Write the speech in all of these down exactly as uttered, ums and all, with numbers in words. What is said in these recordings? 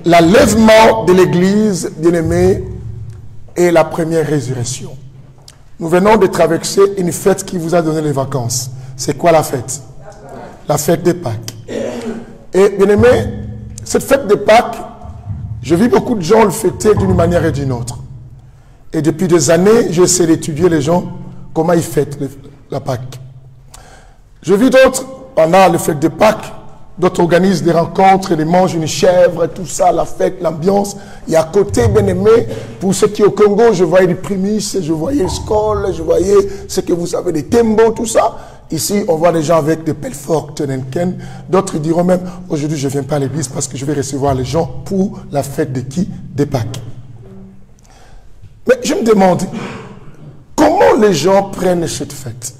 L'enlèvement de l'Église, bien-aimé, est la première résurrection. Nous venons de traverser une fête qui vous a donné les vacances. C'est quoi la fête? La fête de Pâques. Et bien-aimé, cette fête de Pâques, je vis beaucoup de gens le fêter d'une manière et d'une autre. Et depuis des années, j'essaie d'étudier les gens, comment ils fêtent la Pâques. Je vis d'autres, on a le fête de Pâques, d'autres organisent des rencontres, ils mangent une chèvre, tout ça, la fête, l'ambiance. Et à côté, bien aimé, pour ceux qui au Congo, je voyais des prémices, je voyais le skol, je voyais ce que vous savez, des tembos, tout ça. Ici, on voit des gens avec des pelles fortes, d'autres diront même, aujourd'hui, je ne viens pas à l'église parce que je vais recevoir les gens pour la fête de qui? Des Pâques. Mais je me demande, comment les gens prennent cette fête?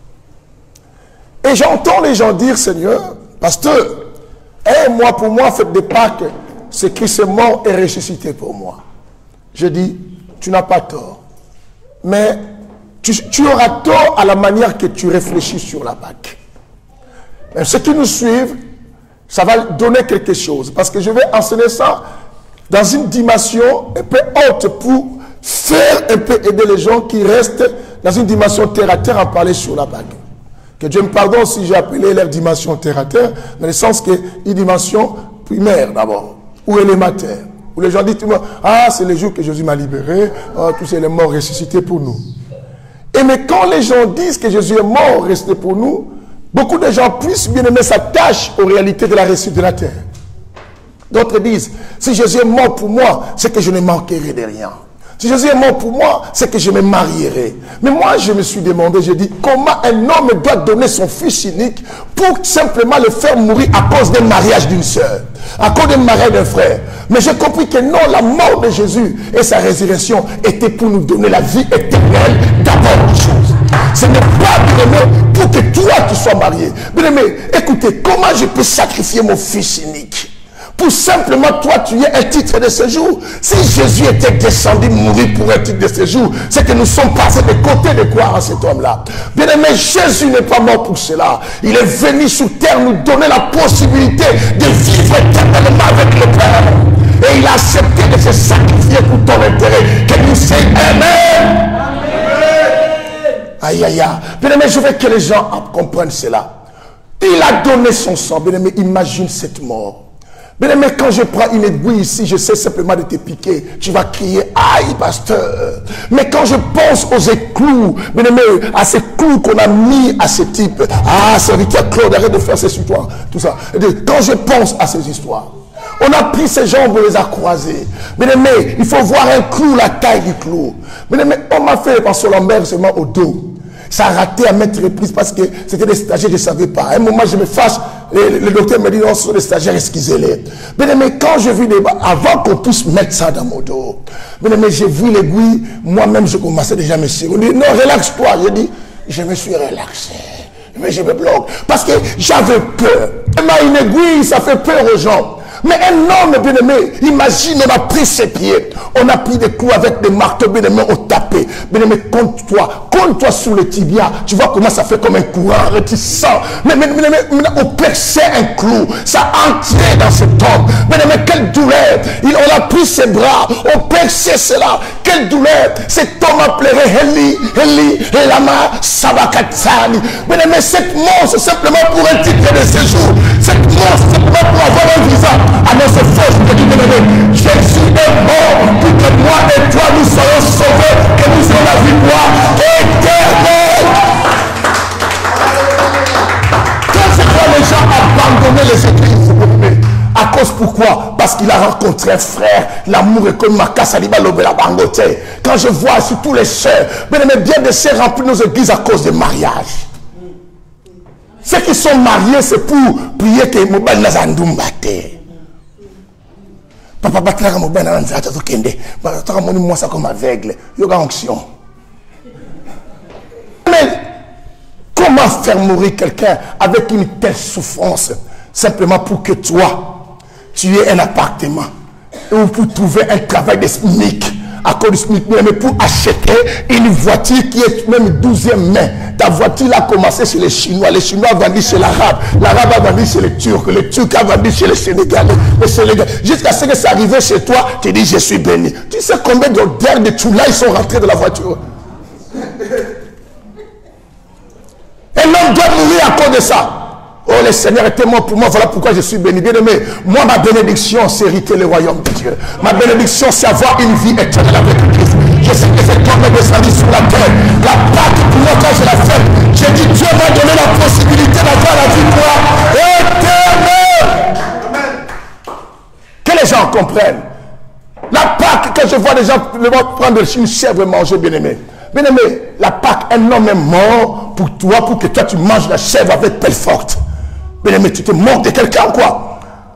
Et j'entends les gens dire, Seigneur, pasteur, hey, moi, pour moi, fête de Pâques, c'est Christ est mort et ressuscité pour moi. Je dis, tu n'as pas tort. Mais tu, tu auras tort à la manière que tu réfléchis sur la Pâques. Mais ceux qui nous suivent, ça va donner quelque chose. Parce que je vais enseigner ça dans une dimension un peu haute pour faire un peu aider les gens qui restent dans une dimension terre à terre à parler sur la Pâques. Que Dieu me pardonne si j'ai appelé leur dimension terre à terre, dans le sens que une dimension primaire d'abord, ou élémentaire. Où les gens disent, ah, c'est le jour que Jésus m'a libéré, oh, tous ces morts ressuscités pour nous. Et mais quand les gens disent que Jésus est mort, resté pour nous, beaucoup de gens plus bien aimer s'attachent aux réalités de la réussite de la terre. D'autres disent, si Jésus est mort pour moi, c'est que je ne manquerai de rien. Si Jésus est mort pour moi, c'est que je me marierai. Mais moi, je me suis demandé, je dis, comment un homme doit donner son fils unique pour simplement le faire mourir à cause d'un mariage d'une sœur, à cause d'un mariage d'un frère. Mais j'ai compris que non, la mort de Jésus et sa résurrection étaient pour nous donner la vie éternelle d'abord des choses. Ce n'est pas, bien aimé, pour que toi tu sois marié. Bien aimé, écoutez, comment je peux sacrifier mon fils unique pour simplement toi tu aies un titre de séjour? Si Jésus était descendu mourir pour un titre de séjour, c'est que nous sommes passés de côté de croire à cet homme-là. Bien aimé, Jésus n'est pas mort pour cela. Il est venu sur terre nous donner la possibilité de vivre éternellement avec le Père. Et il a accepté de se sacrifier pour ton intérêt. Que nous soyons Amen. Aïe aïe aïe. Bien aimé, je veux que les gens comprennent cela. Il a donné son sang. Bien aimé, imagine cette mort. Bien aimé, quand je prends une aiguille ici, je sais simplement de te piquer. Tu vas crier, aïe, pasteur. Mais quand je pense aux éclous, bien aimé, à ces clous qu'on a mis à ce type, ah, serviteur Claude, arrête de faire ces histoires, tout ça. Quand je pense à ces histoires, on a pris ses jambes, on les a croisées. Bien aimé, il faut voir un clou, la taille du clou. Bien aimé, on m'a fait par sur l'ambert seulement au dos. Ça a raté à maintes reprises parce que c'était des stagiaires, je ne savais pas. À un moment, je me fâche. Le, le docteur me dit, non, ce sont des stagiaires, excusez-les. Bien aimé, quand je vis les bas, avant qu'on puisse mettre ça dans mon dos, bien aimé, j'ai vu l'aiguille, moi-même, je commençais déjà à me serrer. On dit, non, relaxe-toi. J'ai dit, je me suis relaxé. Mais je me bloque. Parce que j'avais peur. Et une aiguille, ça fait peur aux gens. Mais un homme, bien aimé, imagine, on a pris ses pieds, on a pris des coups avec des marteaux, bien aimé, on tapait. Bien aimé, compte-toi, compte-toi sur le tibia, tu vois comment ça fait comme un courant, tu sens. Mais bien aimé, on perçait un clou, ça entrait dans cet homme. Bien aimé, quelle douleur. Il, on a pris ses bras, on perçait cela. Quelle douleur. Cet homme appellerait Eli, Eli, Elama, Sabakatsani. Bien aimé, cette mort, c'est simplement pour un titre de séjour. Cette mort, c'est simplement pour avoir un visa. Alors c'est faux, je te dis, bien-aimé, Jésus est mort pour que moi et toi nous soyons sauvés, que nous ayons la victoire éternelle. Quand je vois les gens abandonner les églises, à cause pourquoi? Parce qu'il a rencontré un frère, l'amour est comme Maka Saliba Lobela Bangote. Quand je vois surtout les sœurs, bien-aimé, bien des sœurs remplissent nos églises à cause des mariages. Ceux qui sont mariés, c'est pour prier que Mobile Nazandumbate. Papa Batlaka Mobile Nazandumbate, Kende. Batlaka Moni, moi, ça comme aveugle. Yoga onction. Mais comment faire mourir quelqu'un avec une telle souffrance, simplement pour que toi, tu aies un appartement, ou pour trouver un travail de SMIC, à cause du SMIC, mais pour acheter une voiture qui est même douzième main. Ta voiture a commencé chez les Chinois. Les Chinois ont vendu chez l'Arabe. L'Arabe a vendu chez les Turcs. Les Turcs ont vendu chez les Sénégalais. Les Sénégalais. Jusqu'à ce que ça arrive chez toi, tu dis je suis béni. Tu sais combien d'odeurs de Tchoula ils sont rentrés dans la voiture? Et l'homme doit mourir à cause de ça. Oh, le Seigneur est tellement pour moi, voilà pourquoi je suis béni. Bien aimé, moi, ma bénédiction, c'est hériter le royaume de Dieu. Ma bénédiction, c'est avoir une vie éternelle avec Christ. Je sais que cet homme est descendu sur la terre. La Pâque, pour moi, quand je la fête, j'ai dit, Dieu m'a donné la possibilité d'avoir la vie moi éternelle. Que les gens comprennent. La Pâque, quand je vois des gens prendre une chèvre et manger, bien aimé. Bien aimé, la Pâque, un homme est mort pour toi, pour que toi tu manges la chèvre avec pelle forte. Bien aimé, tu te moques de quelqu'un quoi?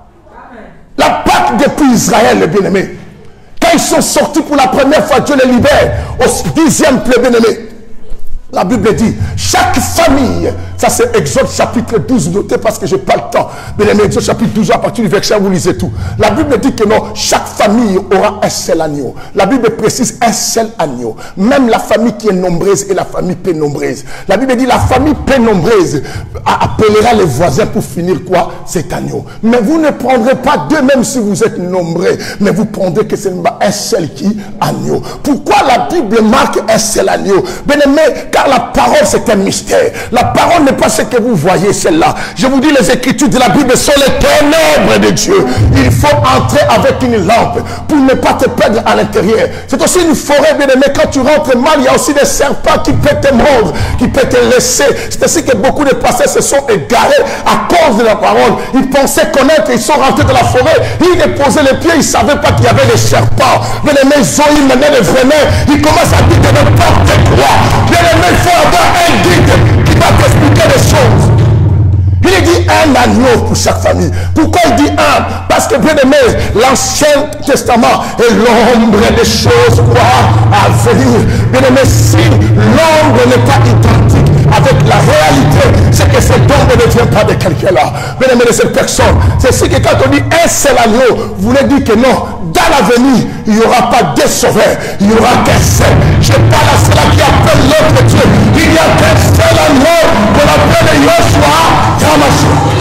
La Pâque depuis Israël, bien aimé. Quand ils sont sortis pour la première fois, Dieu les libère. Au dixième plaie, bien aimé. La Bible dit, chaque famille, ça c'est Exode chapitre douze, notez parce que je n'ai pas le temps. Bien aimé, Exode chapitre douze, à partir du verset, vous lisez tout. La Bible dit que non, chaque famille aura un seul agneau. La Bible précise un seul agneau. Même la famille qui est nombreuse et la famille pénombreuse. La Bible dit, la famille pénombreuse appellera les voisins pour finir quoi? Cet agneau. Mais vous ne prendrez pas deux, même si vous êtes nombreux, mais vous prendrez que c'est un seul qui agneau. Pourquoi la Bible marque un seul agneau? Bien aimé, car la parole c'est un mystère. La parole n'est pas ce que vous voyez, celle-là. Je vous dis, les écritures de la Bible sont les ténèbres de Dieu. Il faut entrer avec une lampe pour ne pas te perdre à l'intérieur. C'est aussi une forêt, bien aimé. Quand tu rentres mal, il y a aussi des serpents qui peuvent te mordre, qui peuvent te laisser. C'est ainsi que beaucoup de pasteurs se sont égarés à cause de la parole. Ils pensaient connaître, ils sont rentrés dans la forêt, ils déposaient les pieds, ils ne savaient pas qu'il y avait des serpents. Bien aimé, Zoï menait le venin, ils commencent à dire de n'importe quoi. Bien aimé, il faut avoir un guide qui va t'expliquer les choses. Il dit un agneau pour chaque famille. Pourquoi il dit un? Parce que bien aimé, l'Ancien Testament est l'ombre des choses quoi à venir. Bien aimé, si l'ombre n'est pas identique avec la réalité, c'est que cette ombre ne vient pas de quelqu'un là. Bien aimé de cette personne, c'est ce que quand on dit un seul agneau, vous voulez dire que non, dans l'avenir, il n'y aura pas deux sauveurs, il n'y aura qu'un seul. Je parle à cela qui appelle l'autre Dieu. Il n'y a qu'un seul agneau qu'on appelle Yoshua Yamashiach.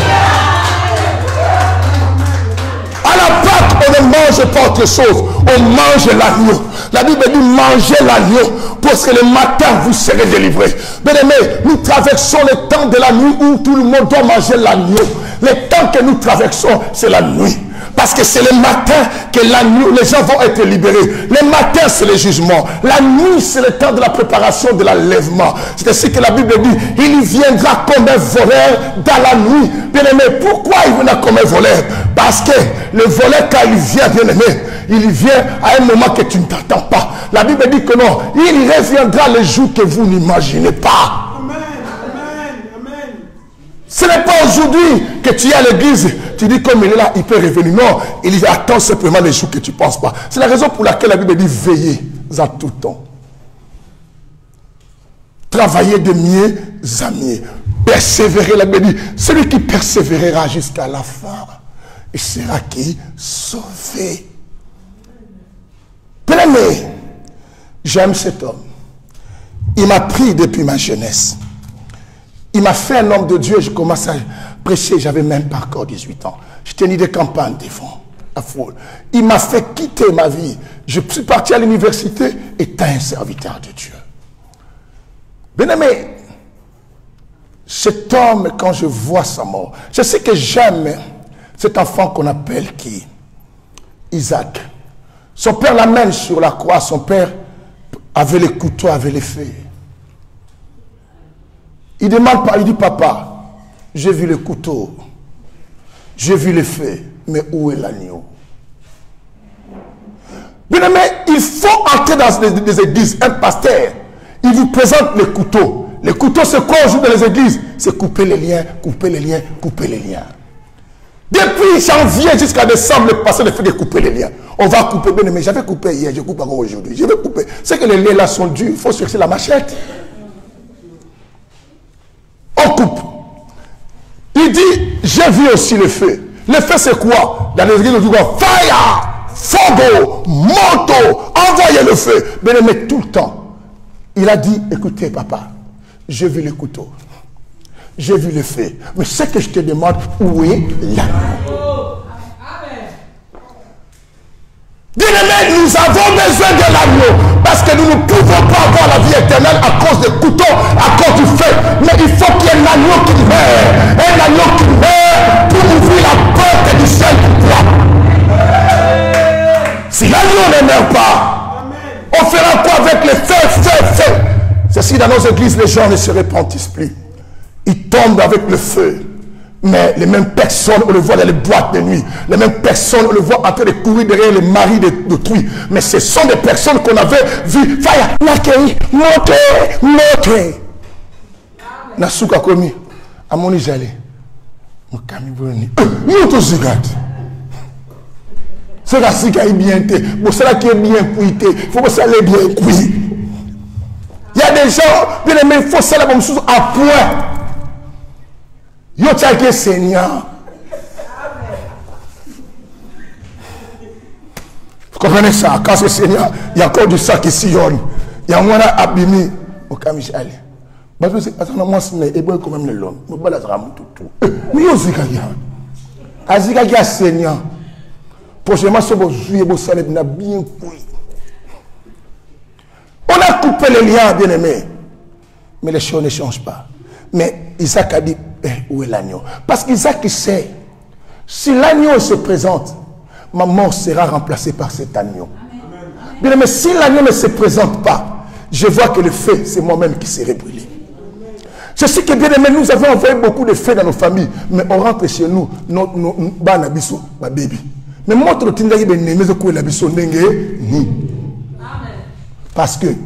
À la Pâque, on ne mange pas autre chose, on mange l'agneau. La Bible dit mangez l'agneau parce que le matin vous serez délivrés. Bien aimé, nous traversons le temps de la nuit où tout le monde doit manger l'agneau. Le temps que nous traversons, c'est la nuit. Parce que c'est le matin que la nuit, les gens vont être libérés. Le matin, c'est le jugement. La nuit, c'est le temps de la préparation de l'enlèvement. C'est ainsi que la Bible dit, il viendra comme un voleur dans la nuit. Bien aimé, pourquoi il viendra comme un voleur? Parce que le voleur, quand il vient, bien aimé, il vient à un moment que tu ne t'attends pas. La Bible dit que non, il reviendra le jour que vous n'imaginez pas. Ce n'est pas aujourd'hui que tu es à l'église, tu dis comme il est là, il peut revenir. Non, il attend simplement les jours que tu ne penses pas. C'est la raison pour laquelle la Bible dit veillez à tout temps. Travaillez de mieux à mieux. Persévérez, la Bible dit, celui qui persévérera jusqu'à la fin, il sera qui? Sauvé. Bien-aimé, j'aime cet homme. Il m'a pris depuis ma jeunesse. Il m'a fait un homme de Dieu, je commence à prêcher, j'avais même pas encore dix-huit ans. Je tenais des campagnes devant la foule. Il m'a fait quitter ma vie. Je suis parti à l'université étant un serviteur de Dieu. Bien-aimé, cet homme, quand je vois sa mort, je sais que j'aime cet enfant qu'on appelle qui? Isaac. Son père l'amène sur la croix, son père avait les couteaux, avait les feux. Il demande, il dit, papa, j'ai vu le couteau, j'ai vu le feu, mais où est l'agneau? Bien aimé, il faut entrer dans des, des églises. Un pasteur, il vous présente le couteau. Le couteau, c'est quoi aujourd'hui dans les églises? C'est couper les liens, couper les liens, couper les liens. Depuis janvier jusqu'à décembre, le pasteur ne fait que couper les liens. On va couper, bien aimé, j'avais coupé hier, je coupe encore aujourd'hui. Je vais couper. C'est que les liens là sont durs, il faut chercher la machette. On coupe. Il dit, j'ai vu aussi le feu. Le feu c'est quoi? Dans les églises, on dit quoi? Fire! fogo, manteau, envoyez le feu. Bien-aimé, tout le temps, il a dit, écoutez papa, j'ai vu le couteau, j'ai vu le feu, mais ce que je te demande, où est l'agneau? Bien-aimé, nous avons besoin de l'agneau, parce que nous ne pouvons pas avoir la vie éternelle à cause des couteaux, à cause du feu. Mais il faut qu'il y ait un agneau qui meurt, un agneau qui meurt pour ouvrir la porte du ciel du roi. Si l'agneau ne meurt pas, on fera quoi avec le feu, feu, feu? C'est si dans nos églises, les gens ne se repentissent plus. Ils tombent avec le feu. Mais les mêmes personnes, on le voit dans les boîtes de nuit. Les mêmes personnes, on le voit en train de courir derrière les maris d'autrui. Mais ce sont des personnes qu'on avait vues. Faya, l'accueil, monter, monter. Nasuka komi, amoni jale. Mokami boni. Moto zigate. C'est la sika est bien té. Bon, c'est là qui est bien cuité. Il faut que ça l'ait bien cuit. Il y a des gens, bien aimés, il faut ça la bonne chose à point. Yo tchake Seigneur. Vous comprenez ça? Quand c'est Seigneur, il y a encore du sang qui sillonne. Il y a un mois abîmé. Au Kamichali. Mais je sais, attends, moi, c'est quand même le long. Je ne sais pas tout. Mais yo zikagia. Azikagia Seigneur. Prochainement, ce beau juillet, beau salé, on a bien cuit. On a coupé les liens, bien aimé. Mais les choses ne changent pas. Mais Isaac a dit, eh, où est l'agneau? Parce qu'Isaac sait, si l'agneau se présente, ma mort sera remplacée par cet agneau. Amen. Bien, mais si l'agneau ne se présente pas, je vois que le feu, c'est moi-même qui serai brûlé. Je sais que bien aimé, nous avons envoyé beaucoup de feu dans nos familles, mais on rentre chez nous, nos banabiso, ma baby. Mais moi, je ne parce que,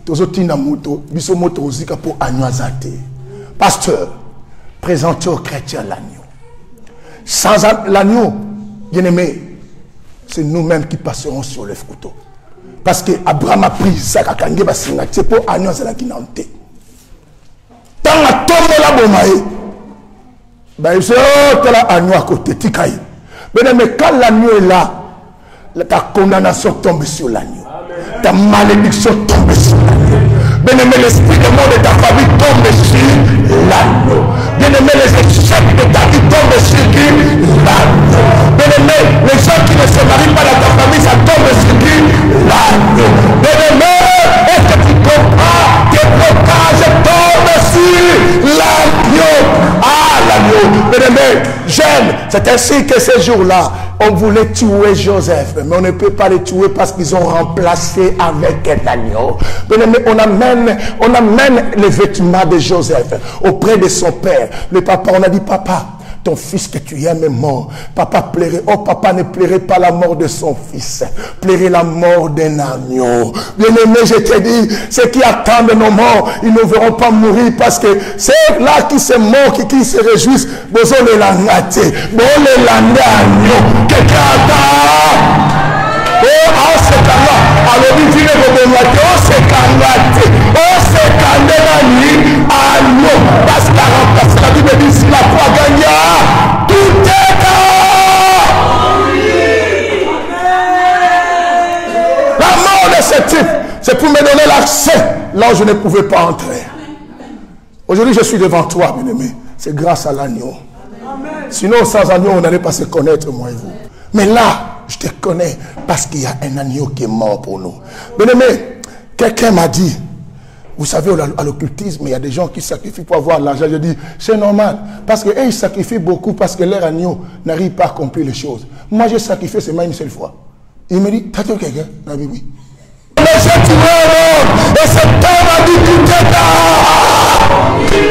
pour pasteur, présentez aux chrétiens l'agneau. Sans l'agneau, bien aimé, c'est nous-mêmes qui passerons sur le couteau. Parce que Abraham a pris ça, c'est pour l'agneau, c'est là qui n'a pas. Tant la tombe la bomae, ben c'est l'agneau à côté, tikaï. Bien aimé, quand l'agneau est là, ta condamnation tombe sur l'agneau. Ta malédiction tombe sur l'agneau. Bien aimé, l'esprit de mort de ta famille tombe sur l'agneau. Bien aimé, les échecs de ta vie tombent sur qui? L'agneau. Bien aimé, les gens qui ne se marient pas dans ta famille, ça tombe sur qui? L'agneau. Bien aimé, est-ce que tu comprends? Tes blocages tombent sur l'agneau. Ah, l'agneau. Bien aimé, j'aime. C'est ainsi que ces jours-là, on voulait tuer Joseph, mais on ne peut pas le tuer parce qu'ils ont remplacé avec un agneau. Bien aimé, on amène, on amène les vêtements de Joseph auprès de son père. Le papa, on a dit, papa, ton fils que tu aimes est mort. Papa pleurait. Oh, papa ne pleurait pas la mort de son fils. Pleurait la mort d'un agneau. Bien aimé, je te dis, ceux qui attendent nos morts, ils ne verront pas mourir parce que c'est là qui se moquent, qui se réjouissent. Besoin de la ngate. Bon, le lande agneau. Quelqu'un attend. Oh, oh, c'est là. Alors, il dit, oh, c'est kangate. Oh, c'est kangate. Agneau. Parce que la remplace, la Bible dit, si la foi gagne, tout est là. La mort de ce type, c'est pour me donner l'accès là où je ne pouvais pas entrer. Aujourd'hui, je suis devant toi, bien-aimé. C'est grâce à l'agneau. Sinon, sans agneau, on n'allait pas se connaître, moi et vous. Mais là, je te connais parce qu'il y a un agneau qui est mort pour nous. Bien-aimé, quelqu'un m'a dit, vous savez, à l'occultisme, il y a des gens qui sacrifient pour avoir l'argent. Je dis, c'est normal. Parce qu'eux, ils sacrifient beaucoup parce que leur agneau n'arrive pas à accomplir les choses. Moi, j'ai sacrifié seulement une seule fois. Il me dit, t'as tué quelqu'un? La Bible, oui. Mais j'ai tué un homme. Et cet homme a dit, tout est là.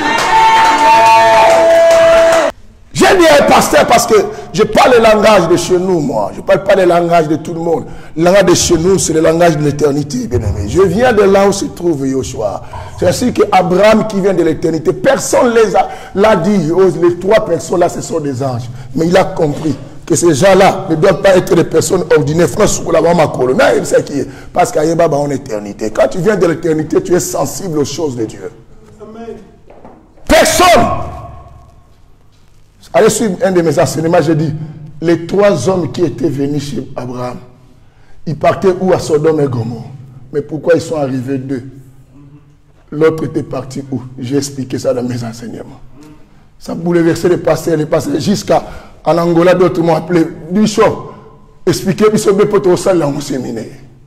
J'ai dit à un pasteur parce que je parle le langage de chez nous, moi. Je ne parle pas le langage de tout le monde. Le langage de chez nous, c'est le langage de l'éternité, bien aimé. Je viens de là où se trouve Yoshua. C'est ainsi qu'Abraham qui vient de l'éternité, personne ne l'a dit. Les trois personnes là, ce sont des anges. Mais il a compris que ces gens-là ne doivent pas être des personnes ordinaires. François, là, ma colonne, il sait qui est. Parce qu'il y a en éternité. Quand tu viens de l'éternité, tu es sensible aux choses de Dieu. Amen. Personne. Allez suivre un de mes enseignements, j'ai dit, les trois hommes qui étaient venus chez Abraham, ils partaient où? À Sodome et Gomorrhe. Mais pourquoi ils sont arrivés deux? L'autre était parti où? J'ai expliqué ça dans mes enseignements. Ça bouleversait les pasteurs, les pasteurs, jusqu'à en Angola, d'autres m'ont appelé Bishop. Expliquez, Bishop, mais pour au salle, au séminaire.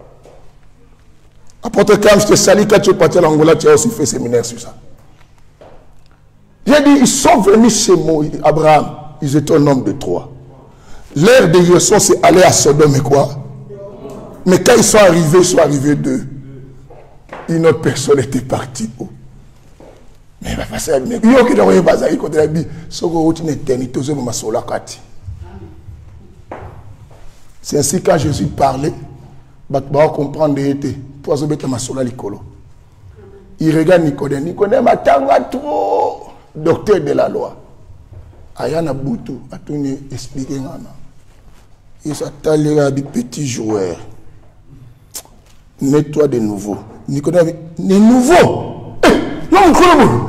Apôtre Cam, je te salue, quand tu es parti à l'Angola, tu as aussi fait séminaire sur ça. J'ai dit, ils sont venus chez Moïse, Abraham, ils étaient au nombre de trois. Leur direction, c'est aller à Sodome et quoi? Mais quand ils sont arrivés, ils sont arrivés deux. Une autre personne était partie où? Mais il va passer à lui. Il y a qui n'ont pas ça, il a dit, c'est une éternité, c'est ainsi quand Jésus parlait, il va comprendre l'été. Il regarde Nicodème. Nicodème attend trop. Docteur de la loi. Ayana Boutou a tout expliqué. Il s'attelle à des petits joueurs. Mets-toi de nouveau. Nicodème, de nouveau. Non, non,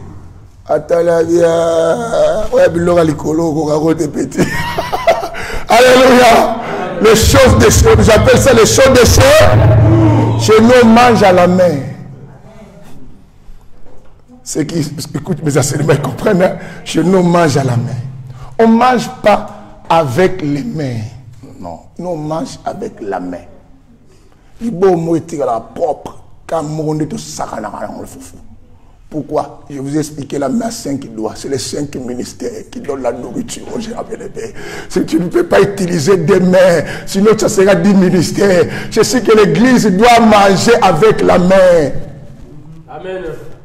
Atalavia. Ouais, Bilora Licolo, Gogaro de petit. Alléluia. Les choses des cieux, j'appelle ça les choses des cieux. Chez nous, on mange à la main. Ceux qui écoutent mes enseignements, ils comprennent. Hein? Chez nous, on mange à la main. On ne mange pas avec les mains. Non, nous, on mange avec la main. Il faut que la propre. Quand on est tout ça, on le fout. Pourquoi? Je vous ai expliqué la main à cinq doigts. C'est les cinq ministères qui donnent la nourriture aux gens. Si tu ne peux pas utiliser des mains, sinon ça sera dix ministères. Je sais que l'église doit manger avec la main. Amen.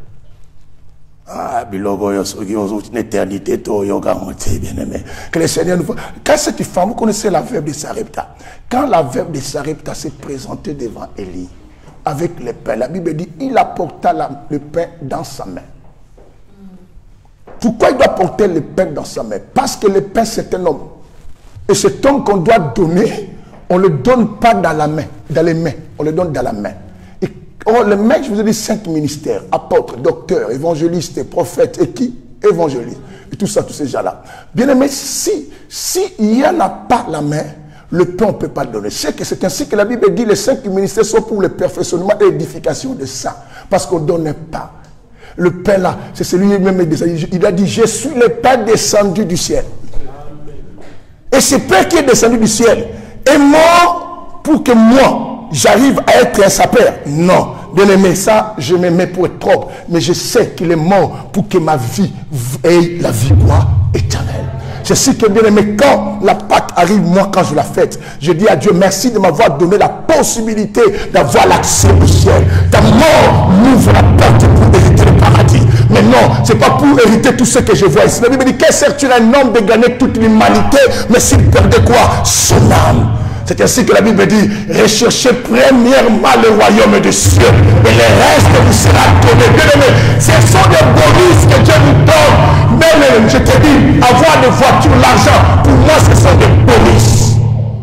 Ah, bilogo, une éternité, bien aimé. Que le Seigneur nous voit. Quand cette femme, vous connaissez la veuve de Sarepta. Quand la veuve de Sarepta s'est présentée devant Élie, avec le pain, la Bible dit, il apporta la, le pain dans sa main. Pourquoi il doit porter le pain dans sa main? Parce que le pain, c'est un homme. Et cet homme qu'on doit donner, on ne le donne pas dans la main, dans les mains, on le donne dans la main. Et oh, le mec, je vous ai dit, cinq ministères, apôtres, docteurs, évangélistes, prophètes, et qui? Évangélistes. Et tout ça, tous ces gens-là. Bien aimé, si, si il n'y en a pas la main, le pain, on ne peut pas le donner. C'est ainsi que la Bible dit, les cinq ministères sont pour le perfectionnement et l'édification de ça. Parce qu'on ne donne pas. Le pain là, c'est celui-même, il a dit, je suis le pain descendu du ciel. Et ce pain qui est descendu du ciel est mort pour que moi, j'arrive à être un sapeur. Non. Bien aimé, ça, je me mets pour être propre. Mais je sais qu'il est mort pour que ma vie ait la vie quoi? Éternelle. Je sais que bien aimé, quand la Pâque arrive, moi, quand je la fête, je dis à Dieu, merci de m'avoir donné la possibilité d'avoir l'accès au ciel. Ta mort m'ouvre la porte pour hériter le paradis. Mais non, ce n'est pas pour hériter tout ce que je vois ici. La Bible dit, qu'est ce qu'il a un homme de gagner toute l'humanité, mais s'il perdait quoi? Son âme. C'est ainsi que la Bible dit, recherchez premièrement le royaume des cieux et le reste vous sera donné. Bien aimé, ce sont des bonus que Dieu nous donne. Même, je te dis, avoir des voitures, l'argent, pour moi, ce sont des bonus.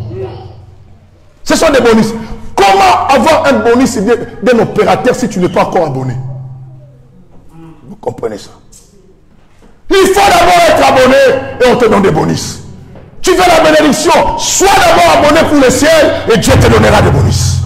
Ce sont des bonus. Comment avoir un bonus d'un opérateur si tu n'es pas encore abonné? Vous comprenez ça? Il faut d'abord être abonné et on te donne des bonus. Tu veux la bénédiction, sois d'abord abonné pour le ciel et Dieu te donnera des bonus.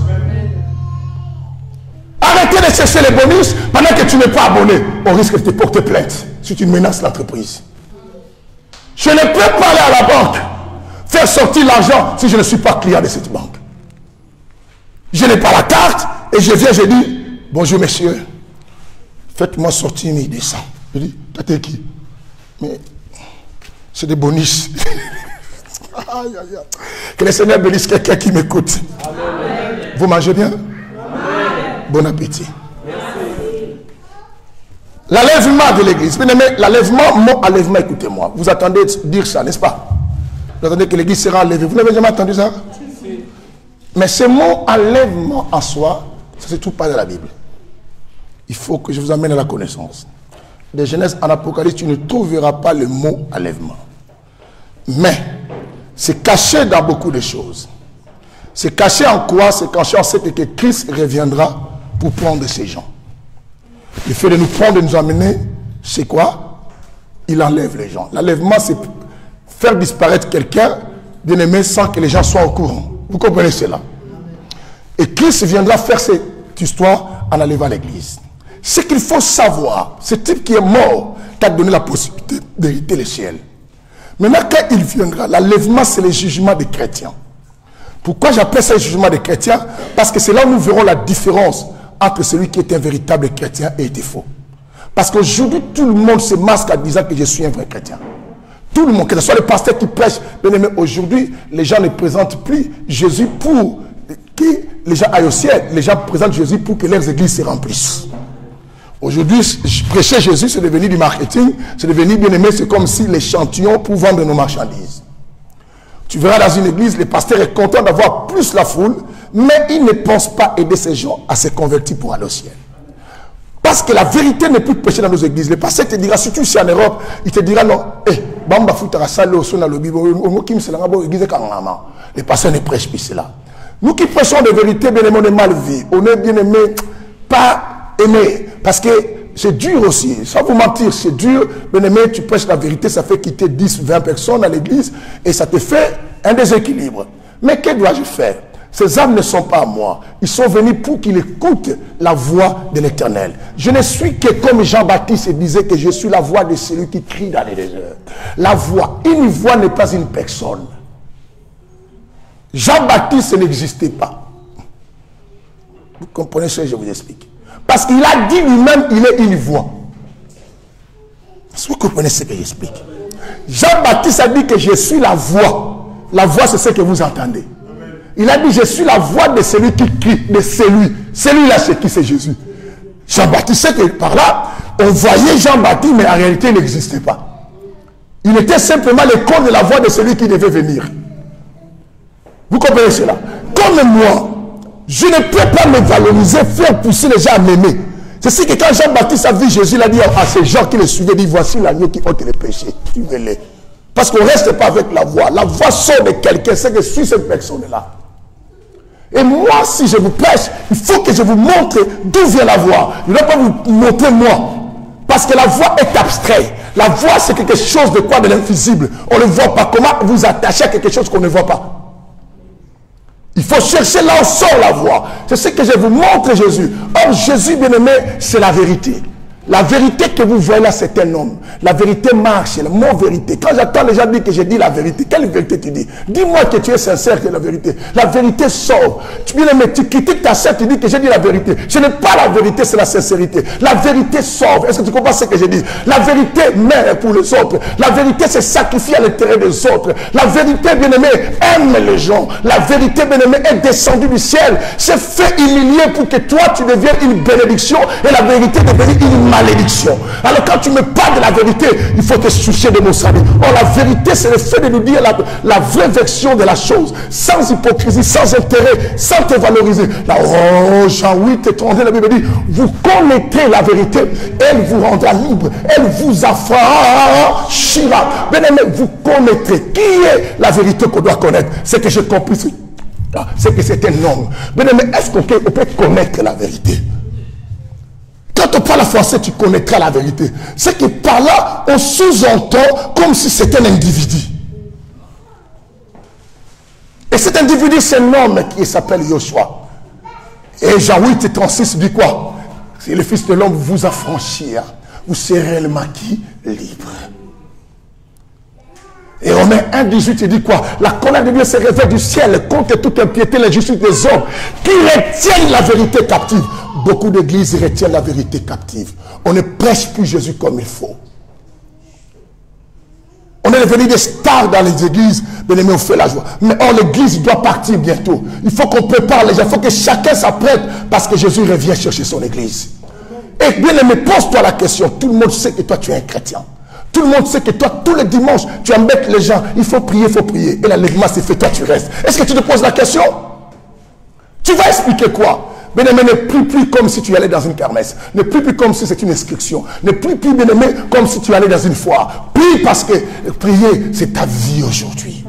Arrêtez de chercher les bonus pendant que tu n'es pas abonné. On risque de te porter plainte si tu menaces l'entreprise. Je ne peux pas aller à la banque faire sortir l'argent si je ne suis pas client de cette banque. Je n'ai pas la carte et je viens, je dis, bonjour messieurs, faites-moi sortir mille deux cents. Je dis, t'as qui? Mais c'est des bonus. Aïe, aïe, aïe. Que le Seigneur bénisse quelqu'un qui m'écoute. Vous mangez bien? Amen. Bon appétit. L'enlèvement de l'église. L'enlèvement, mon enlèvement, écoutez-moi. Vous attendez dire ça, n'est-ce pas? Vous attendez que l'église sera enlevée. Vous n'avez jamais entendu ça? Mais ce mot enlèvement en soi, ça ne se trouve pas dans la Bible. Il faut que je vous amène à la connaissance. De Genèse en Apocalypse, tu ne trouveras pas le mot enlèvement. Mais, c'est caché dans beaucoup de choses. C'est caché en quoi? C'est caché en fait que Christ reviendra pour prendre ces gens. Le fait de nous prendre, de nous amener, c'est quoi? Il enlève les gens. L'enlèvement, c'est faire disparaître quelqu'un bien-aimé, sans que les gens soient au courant. Vous comprenez cela? Et Christ viendra faire cette histoire en allevant l'église. Ce qu'il faut savoir, ce type qui est mort t'a donné la possibilité d'hériter le ciel. Maintenant, quand il viendra, l'enlèvement, c'est le jugement des chrétiens. Pourquoi j'appelle ça le jugement des chrétiens? Parce que c'est là où nous verrons la différence entre celui qui est un véritable chrétien et était faux. Parce qu'aujourd'hui, tout le monde se masque en disant que je suis un vrai chrétien. Tout le monde, que ce soit les pasteurs qui prêchent, bien aimé, aujourd'hui, les gens ne présentent plus Jésus pour que les gens aillent au ciel. Les gens présentent Jésus pour que leurs églises se remplissent. Aujourd'hui, prêcher Jésus, c'est devenu du marketing, c'est devenu, bien aimé, c'est comme si l'échantillon pour vendre nos marchandises. Tu verras dans une église, le pasteur est content d'avoir plus la foule, mais il ne pense pas aider ces gens à se convertir pour aller au ciel. Parce que la vérité n'est plus prêchée dans nos églises. Le pasteur te dira, si tu es en Europe, il te dira non, eh, bamba foutara salo au son dans le Bible, les pasteurs ne prêchent plus cela. Nous qui prêchons de vérité, bien aimé, on est mal vu. On est bien aimé, pas aimé. Parce que c'est dur aussi. Sans vous mentir, c'est dur. Bien aimé, tu prêches la vérité, ça fait quitter dix, vingt personnes à l'église et ça te fait un déséquilibre. Mais que dois-je faire? Ces âmes ne sont pas à moi. Ils sont venus pour qu'ils écoutent la voix de l'Éternel. Je ne suis que comme Jean-Baptiste disait que je suis la voix de celui qui crie dans les déserts. La voix, une voix n'est pas une personne. Jean-Baptiste n'existait pas. Vous comprenez ce que je vous explique? Parce qu'il a dit lui-même, il est une voix. Est-ce que vous comprenez ce que j'explique? Jean-Baptiste a dit que je suis la voix. La voix, c'est ce que vous entendez. Il a dit, je suis la voix de celui qui crie, de celui. Celui-là, c'est qui? C'est Jésus. Jean-Baptiste, c'est que par là, on voyait Jean-Baptiste, mais en réalité, il n'existait pas. Il était simplement le corps de la voix de celui qui devait venir. Vous comprenez cela? Comme moi, je ne peux pas me valoriser, faire pousser les gens à m'aimer. C'est ce que quand Jean-Baptiste a vu Jésus, il a dit à ces gens qui le suivaient, il dit, voici l'agneau qui ôte les péchés. Suivez-les. Parce qu'on ne reste pas avec la voix. La voix sort de quelqu'un, c'est que je suis cette personne-là. Et moi, si je vous prêche, il faut que je vous montre d'où vient la voix. Je ne vais pas vous montrer moi. Parce que la voix est abstraite. La voix, c'est quelque chose de quoi? De l'invisible. On ne voit pas. Comment vous attacher à quelque chose qu'on ne voit pas? Il faut chercher là où sort la voix. C'est ce que je vous montre, Jésus. Or, Jésus, bien-aimé, c'est la vérité. La vérité que vous voyez là, c'est un homme. La vérité marche, c'est le mot vérité. Quand j'entends les gens dire que je dis la vérité, quelle vérité tu dis? Dis-moi que tu es sincère que la vérité. La vérité sauve. Tu bien aimé, tu critiques ta sœur, tu dis que j'ai dit la vérité. Ce n'est pas la vérité, c'est la sincérité. La vérité sauve. Est-ce que tu comprends ce que je dis? La vérité meurt pour les autres. La vérité se sacrifie à l'intérêt des autres. La vérité, bien aimé, aime les gens. La vérité, bien aimé, est descendue du ciel. C'est fait humilier pour que toi, tu deviennes une bénédiction et la vérité devienne une malédiction. Alors quand tu me parles de la vérité, il faut te soucier de mon salut. Or la vérité, c'est le fait de nous dire la, la vraie version de la chose, sans hypocrisie, sans intérêt, sans te valoriser. Là, oh, Jean huit et trente, la Bible dit, vous connaîtrez la vérité, elle vous rendra libre, elle vous affranchira. Bien aimé, vous connaîtrez. Qui est la vérité qu'on doit connaître? C'est que j'ai compris, c'est que c'est un homme. Bien aimé, est-ce qu'on peut, peut connaître la vérité? Quand on parle français, tu connaîtras la vérité. C'est que par là, on sous-entend comme si c'était un individu. Et cet individu, c'est un homme qui s'appelle Joshua. Et Jean huit et trente-six dit quoi? Si le Fils de l'homme vous affranchira, vous serez réellement qui? Libre. Et Romains un dix-huit, il dit quoi? La colère de Dieu se révèle du ciel contre toute impiété, l'injustice des hommes qui retiennent la vérité captive. Beaucoup d'églises retiennent la vérité captive. On ne prêche plus Jésus comme il faut. On est devenu des stars dans les églises. Bien aimé, on fait la joie. Mais or, l'église doit partir bientôt. Il faut qu'on prépare les gens. Il faut que chacun s'apprête parce que Jésus revient chercher son église. Et bien aimé, pose-toi la question. Tout le monde sait que toi, tu es un chrétien. Tout le monde sait que toi, tous les dimanches, tu embêtes les gens. Il faut prier, il faut prier. Et l'enlèvement, c'est fait, toi, tu restes. Est-ce que tu te poses la question? Tu vas expliquer quoi? Bien-aimé, ne prie plus comme si tu allais dans une kermesse. Ne prie plus comme si c'est une inscription. Ne prie plus, bien-aimé, comme si tu allais dans une foire. Prie parce que prier, c'est ta vie aujourd'hui.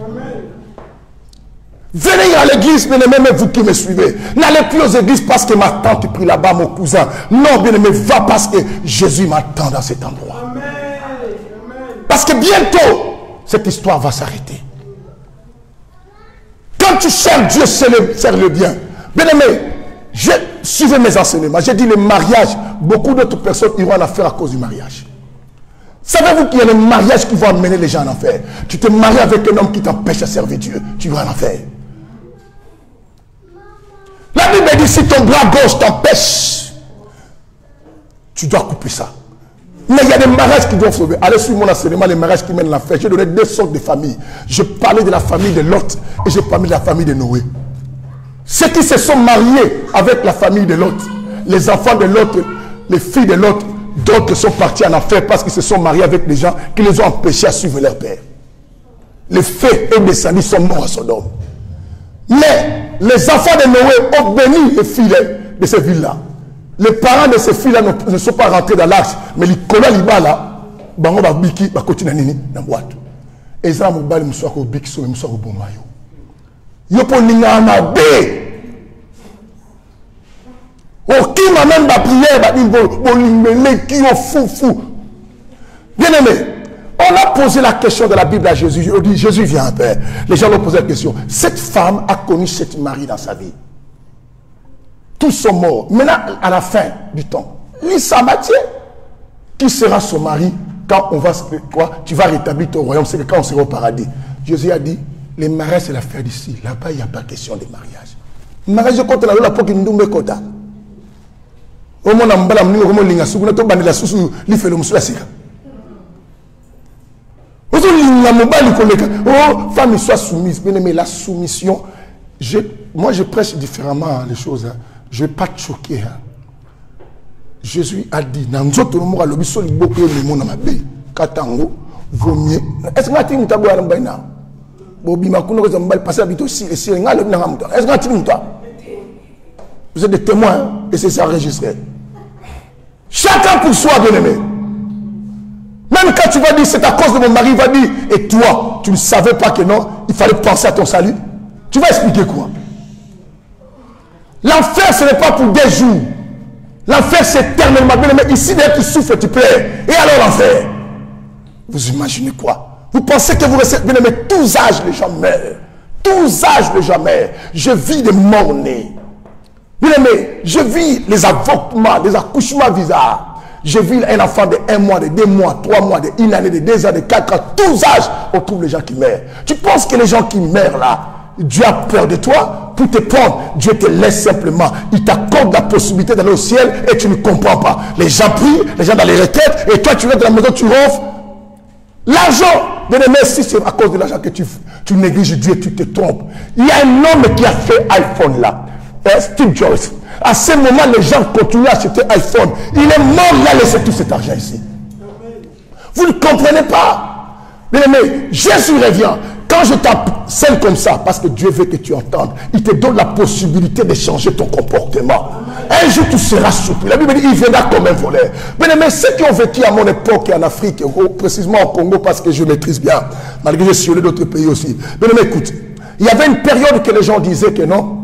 Venez à l'église, bien-aimé, même vous qui me suivez. N'allez plus aux églises parce que ma tante prie là-bas, mon cousin. Non, bien-aimé, va parce que Jésus m'attend dans cet endroit. Parce que bientôt, cette histoire va s'arrêter. Quand tu cherches Dieu, c'est le, c'est le bien. Bien aimé, je suivais mes enseignements. J'ai dit le mariage, beaucoup d'autres personnes iront en affaire à cause du mariage. Savez-vous qu'il y a des mariages qui vont amener les gens en enfer? Tu te maries avec un homme qui t'empêche à servir Dieu, tu vas en enfer. La Bible dit si ton bras gauche t'empêche, tu dois couper ça. Mais il y a des mariages qui doivent sauver. Allez sur mon enseignement, les mariages qui mènent à l'enfer. J'ai donné deux sortes de familles. Je parlais de la famille de Lot et j'ai parlé de la famille de Noé. Ceux qui se sont mariés avec la famille de Lot, les enfants de Lot, les filles de Lot, d'autres sont partis en enfer parce qu'ils se sont mariés avec des gens qui les ont empêchés à suivre leur père. Les fées et les sanis sont morts à Sodome. Mais les enfants de Noé ont béni les filles de ces villes-là. Les parents de ces filles-là ne, ne sont pas rentrés dans l'arche, mais les collègues là, bango ba biki ba kotina nini na boîte. Et ça mobile muswa ko biki so muswa ko bomayo. Yo po ninga na be. O qui m'a même ba prière ba ni bo bolimele qui o fou fou. Bien aimé, on a posé la question de la Bible à Jésus. On dit Jésus vient un père. Les gens ont posé la question. Cette femme a connu cette mari dans sa vie. Tous sont morts. Maintenant, à la fin du temps, Lisa Mathieu, qui sera son mari quand on va, quoi, tu vas rétablir ton royaume, c'est que quand on sera au paradis. Jésus a dit, les mariages, c'est l'affaire d'ici. Là-bas, il n'y a pas question de mariage. Mariage, quand on a la peau qui nous met kota. Au moins, on a un peu de linga, on a tout bandé la sous, il fait le moussou la sika. Oh, femme, soit soumise. Mais la soumission, je, moi, je prêche différemment les choses. Hein. Je ne vais pas te choquer. Hein. Jésus a dit, est-ce que tu vous êtes des témoins et c'est ça enregistré. Chacun pour soi, bien-aimé. Même quand tu vas dire c'est à cause de mon mari, il va dire, et toi, tu ne savais pas que non, il fallait penser à ton salut. Tu vas expliquer quoi? L'enfer, ce n'est pas pour des jours. L'enfer, c'est éternellement. Mais ici, dès que tu souffres, tu pleures. Et alors l'enfer? Vous imaginez quoi? Vous pensez que vous restez. Bien aimé, tous âges, les gens meurent. Tous âges, les gens meurent. Je vis des morts-nés. Bien aimé, je vis les avortements, les accouchements bizarres. Je vis un enfant de un mois, de deux mois, trois mois, de une année, de deux ans, de quatre ans. Tous âges, on trouve les gens qui meurent. Tu penses que les gens qui meurent là, Dieu a peur de toi pour te prendre. Dieu te laisse simplement. Il t'accorde la possibilité d'aller au ciel et tu ne comprends pas. Les gens prient, les gens dans les requêtes, et toi tu rentres dans la maison, tu ronfles. L'argent, bien aimé, si c'est à cause de l'argent que tu, tu négliges Dieu, tu te trompes. Il y a un homme qui a fait iPhone là, Steve Jobs. À ce moment, les gens continuent à acheter iPhone. Il est mort, il a laissé tout cet argent ici. Vous ne comprenez pas. Bien aimé, Jésus revient. Quand je t'enseigne comme ça, parce que Dieu veut que tu entendes, il te donne la possibilité de changer ton comportement. Un jour, tu seras surpris. La Bible dit, il viendra comme un voleur. Bien aimé, ceux qui ont vécu à mon époque en Afrique, précisément au Congo, parce que je maîtrise bien, malgré que je suis allé d'autres pays aussi. Bien aimé, écoute, il y avait une période que les gens disaient que non,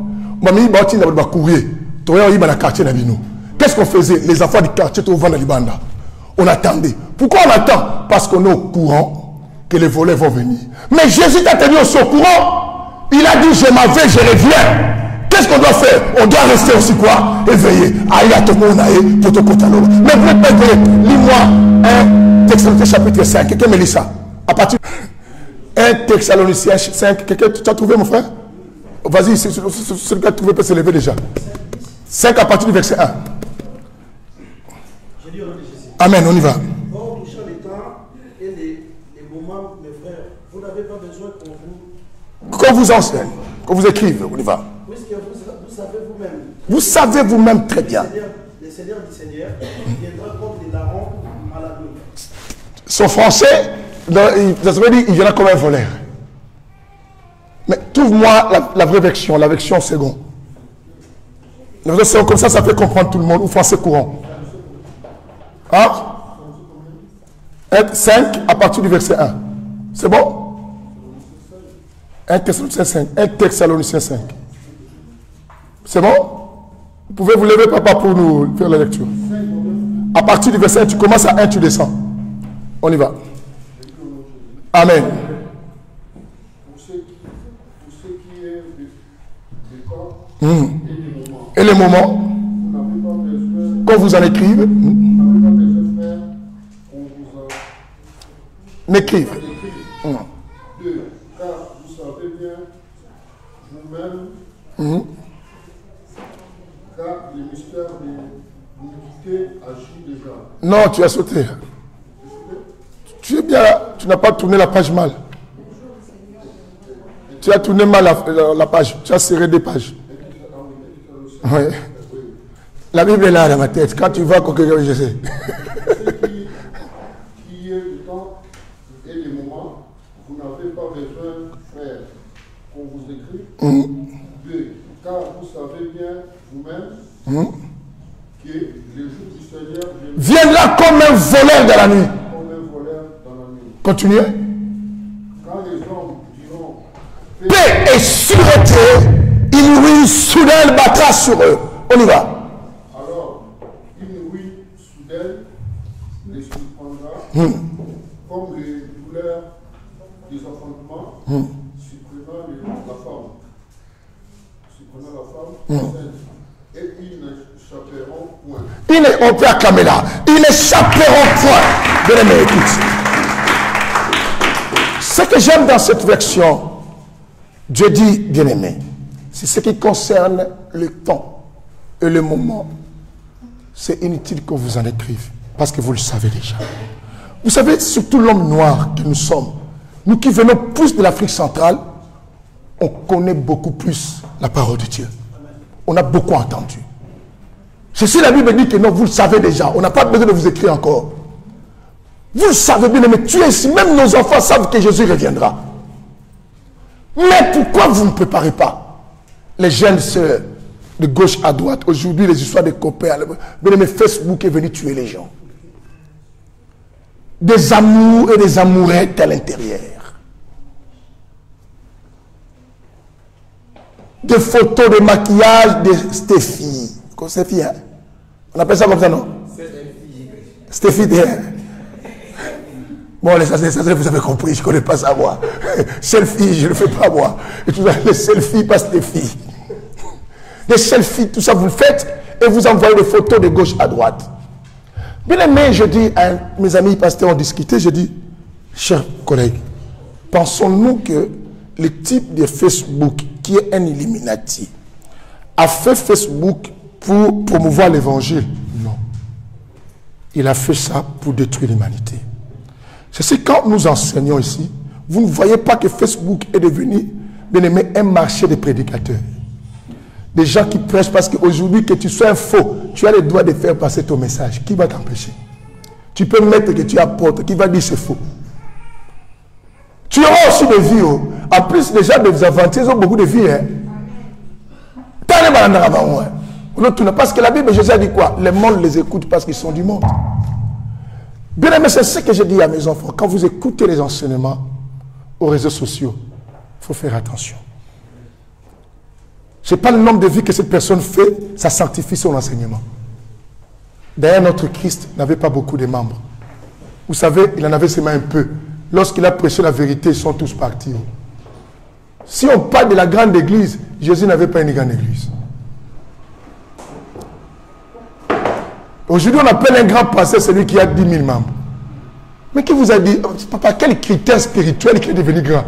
qu'est-ce qu'on faisait? Les enfants du quartier, on attendait. Pourquoi on attend? Parce qu'on est au courant que les voleurs vont venir. Mais Jésus t'a tenu au courant. Il a dit, je m'en vais, je reviens. Qu'est-ce qu'on doit faire? On doit rester aussi quoi? Éveillé. Aïe à ton monde, aïe, pour ton côté. Mais vous êtes pas éveillé. Lis-moi un Thessaloniciens chapitre cinq. Quelqu'un me lit ça. À partir un Thessaloniciens cinq. Quelqu'un, tu as trouvé mon frère? Vas-y, celui qui a trouvé peut se lever déjà. cinq à partir du verset un. Amen, on y va. Or, touchant les temps et les, les moments, mes frères, vous n'avez pas besoin qu'on vous... Qu'on vous enseigne, qu'on vous écrive, on y va. Puisque vous, vous savez vous-même. Vous savez vous-même très bien. Le Seigneur du Seigneur viendra contre les larrons à la nuit. Son français, ça veut dire il viendra comme un voleur. Mais trouve-moi la, la vraie version, la version seconde. La version comme ça, ça fait comprendre tout le monde, ou français courant. Hein? cinq à partir du verset un. C'est bon? un Thessaloniciens cinq. un Thessaloniciens cinq. C'est bon? Vous pouvez vous lever, papa, pour nous faire la lecture. À partir du verset un, tu commences à un, tu descends. On y va. Amen. Pour ce qui est Mmh. Et les moments qu'on vous en écrive. M'écrive. Mmh. Deux, car vous savez bien vous-même, mmh. car le mystère de l'unité agit déjà. Non, tu as sauté. Tu es bien là, tu n'as pas tourné la page mal. Tu as tourné mal la, la, la page, tu as serré des pages. Oui. La Bible est là dans ma tête, quand tu vas, je sais. Qui est du temps et des moments, vous n'avez pas besoin, frère, qu'on vous écrit. Mmh. Deux, car vous savez bien vous-même mmh. que le jour du Seigneur viendra comme un voleur dans la nuit. Comme un voleur dans la nuit. Continuez. Quand les hommes diront paix et sûreté, une ruine soudaine battra sur eux. On y va. Alors, une ruine soudaine les surprendra, mmh. comme les douleurs des enfantements, mmh. supprimant la femme. Supprimant la femme, mmh. et ils n'échapperont point. Ils ne, on peut acclamer là. Ils n'échapperont point. Bien-aimé, écoute. Ce que j'aime dans cette version, Dieu dit, bien-aimé, c'est ce qui concerne le temps et le moment. C'est inutile qu'on vous en écrive, parce que vous le savez déjà. Vous savez, surtout l'homme noir que nous sommes, nous qui venons plus de l'Afrique centrale, on connaît beaucoup plus la parole de Dieu. On a beaucoup entendu. Ceci, la Bible dit que non, vous le savez déjà. On n'a pas besoin de vous écrire encore. Vous le savez bien, mais tu es ici. Même nos enfants savent que Jésus reviendra. Mais pourquoi vous ne préparez pas les jeunes sœurs de gauche à droite? Aujourd'hui, les histoires des copains, mais Facebook est venu tuer les gens. Des amours et des amourettes à l'intérieur. Des photos de maquillage de Stéphie. Stéphie, hein? On appelle ça comme ça, non? Stéphie. Bon, les ça, ça, vous avez compris, je ne connais pas ça, moi. Selfie, je ne le fais pas, moi. Et tout ça, les selfies, pas Stéphie. Les selfies, tout ça, vous le faites et vous envoyez des photos de gauche à droite. Bien aimé, je dis à mes amis pasteurs ont discuté, je dis, chers collègues, pensons-nous que le type de Facebook qui est un Illuminati a fait Facebook pour promouvoir l'évangile? Non. Il a fait ça pour détruire l'humanité. C'est quand nous enseignons ici, vous ne voyez pas que Facebook est devenu, bien aimé, un marché de prédicateurs. Des gens qui prêchent parce qu'aujourd'hui, que tu sois un faux, tu as le droit de faire passer ton message. Qui va t'empêcher? Tu peux mettre que tu apportes, qui va dire c'est faux. Tu auras aussi des vies. Oh. En plus, les gens des aventuriers ont beaucoup de vies. Hein. Parce que la Bible, Jésus a dit quoi? Le monde les écoute parce qu'ils sont du monde. Bien aimé, c'est ce que je dis à mes enfants. Quand vous écoutez les enseignements aux réseaux sociaux, il faut faire attention. Ce n'est pas le nombre de vies que cette personne fait, ça sanctifie son enseignement. D'ailleurs, notre Christ n'avait pas beaucoup de membres. Vous savez, il en avait seulement un peu. Lorsqu'il a prêché la vérité, ils sont tous partis. Si on parle de la grande église, Jésus n'avait pas une grande église. Aujourd'hui, on appelle un grand pasteur celui qui a dix mille membres. Mais qui vous a dit, papa, quel critère spirituel qui est devenu grand?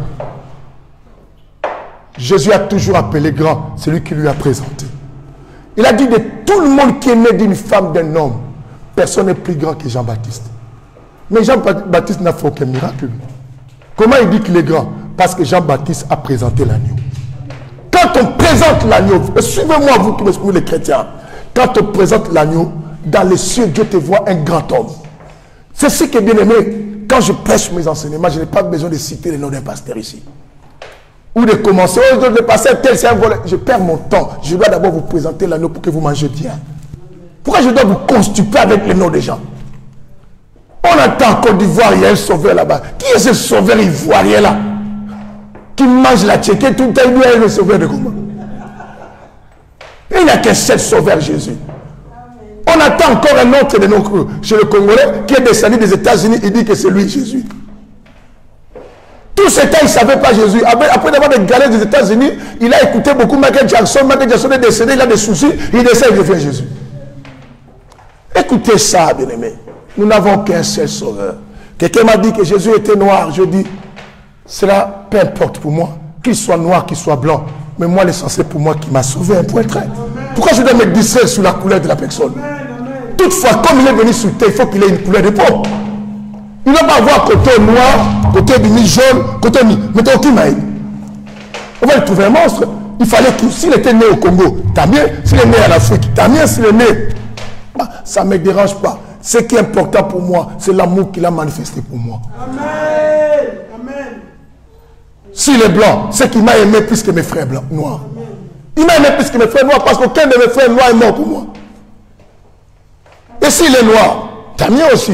Jésus a toujours appelé grand celui qui lui a présenté. Il a dit de tout le monde qui est né d'une femme, d'un homme, personne n'est plus grand que Jean-Baptiste. Mais Jean-Baptiste n'a fait aucun miracle. Comment il dit qu'il est grand? Parce que Jean-Baptiste a présenté l'agneau. Quand on présente l'agneau, suivez-moi vous qui me les chrétiens, quand on présente l'agneau, dans les cieux, Dieu te voit un grand homme. C'est ce qui est bien aimé. Quand je prêche mes enseignements, je n'ai pas besoin de citer le nom d'un pasteur ici. Ou de commencer, oh, le pasteur tel, c'est un volet. Je perds mon temps. Je dois d'abord vous présenter l'agneau pour que vous mangez bien. Pourquoi je dois vous constituer avec les noms des gens? On entend en Côte d'Ivoire, il y a un sauveur là-bas. Qui est ce sauveur ivoirien là? Qui mange la tchéquée tout le temps, il doit être le sauveur de comment? Il n'y a qu'un seul sauveur, Jésus. On attend encore un autre de nos, chez le Congolais qui est descendu des États-Unis, il dit que c'est lui Jésus. Tous ce temps, il ne savait pas Jésus. Après, après d'avoir des galères des États-Unis, il a écouté beaucoup Michael Jackson. Michael Jackson est décédé, il a des soucis, il décède, il devient Jésus. Écoutez ça, bien-aimés. Nous n'avons qu'un seul sauveur. Quelqu'un m'a dit que Jésus était noir. Je dis, cela, peu importe pour moi, qu'il soit noir, qu'il soit blanc. Mais moi, l'essentiel pour moi, qui m'a sauvé, un point très. Pourquoi je dois me distraire sur la couleur de la personne? Toutefois, comme il est venu sur terre, il faut qu'il ait une couleur de peau. Il ne va pas avoir côté noir, côté demi jaune, côté mi. Mais t'as aucun maïs. On va le trouver un monstre. Il fallait qu'il, s'il était né au Congo, t'as bien. S'il est né en Afrique, t'as bien. S'il est né, ah, ça ne me dérange pas. Ce qui est important pour moi, c'est l'amour qu'il a manifesté pour moi. Amen. Amen. S'il est blanc, c'est qu'il m'a aimé plus que mes frères blancs, noirs. Amen. Il m'a aimé plus que mes frères noirs parce qu'aucun de mes frères noirs est mort pour moi. Et s'il est noir, t'as mieux aussi.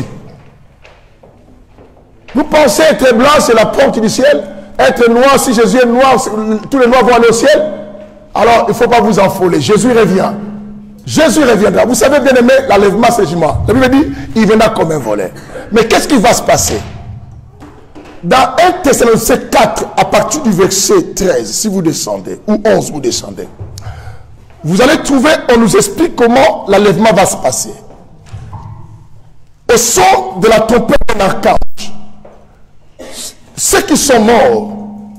Vous pensez être blanc, c'est la porte du ciel? Être noir, si Jésus est noir, tous les noirs vont aller au ciel? Alors, il ne faut pas vous enfoler. Jésus revient. Jésus reviendra. Vous savez, bien aimé, l'enlèvement, c'est jument. La Bible dit, il viendra comme un voleur. Mais qu'est-ce qui va se passer? Dans un Thessaloniciens quatre, à partir du verset treize, si vous descendez, ou onze, vous descendez, vous allez trouver, on nous explique comment l'enlèvement va se passer. Au son de la trompette d'un archange, ceux qui sont morts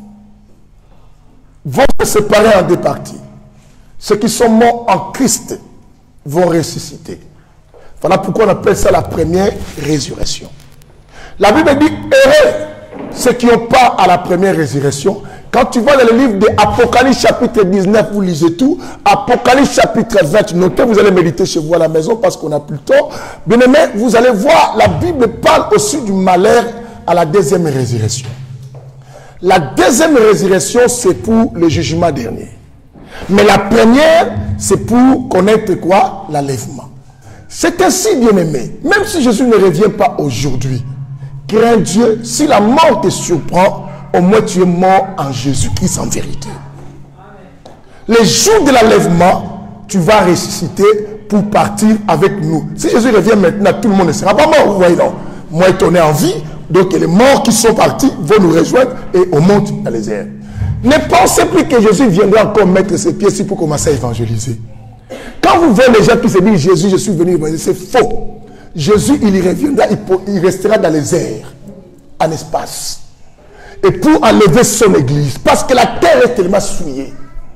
vont se séparer en deux parties. Ceux qui sont morts en Christ vont ressusciter. Voilà pourquoi on appelle ça la première résurrection. La Bible dit, heureux ceux qui n'ont pas à la première résurrection. Quand tu vois dans le livre de Apocalypse chapitre dix-neuf, vous lisez tout. Apocalypse chapitre vingt, notez, vous allez méditer chez vous à la maison parce qu'on n'a plus le temps. Bien aimé, vous allez voir, la Bible parle aussi du malheur à la deuxième résurrection. La deuxième résurrection, c'est pour le jugement dernier. Mais la première, c'est pour connaître quoi? L'enlèvement. C'est ainsi, bien-aimé. Même si Jésus ne revient pas aujourd'hui, crains Dieu, si la mort te surprend, au moins tu es mort en Jésus-Christ en vérité. Les jours de l'enlèvement, tu vas ressusciter pour partir avec nous. Si Jésus revient maintenant, tout le monde ne sera pas mort. Vous voyez, non? Moi, on est en vie. Donc les morts qui sont partis vont nous rejoindre et on monte dans les airs. Ne pensez plus que Jésus viendra encore mettre ses pieds ici pour commencer à évangéliser. Quand vous voyez les gens qui se disent Jésus, je suis venu évangéliser, c'est faux. Jésus, il y reviendra, il restera dans les airs, en espace. Et pour enlever son église, parce que la terre est tellement souillée.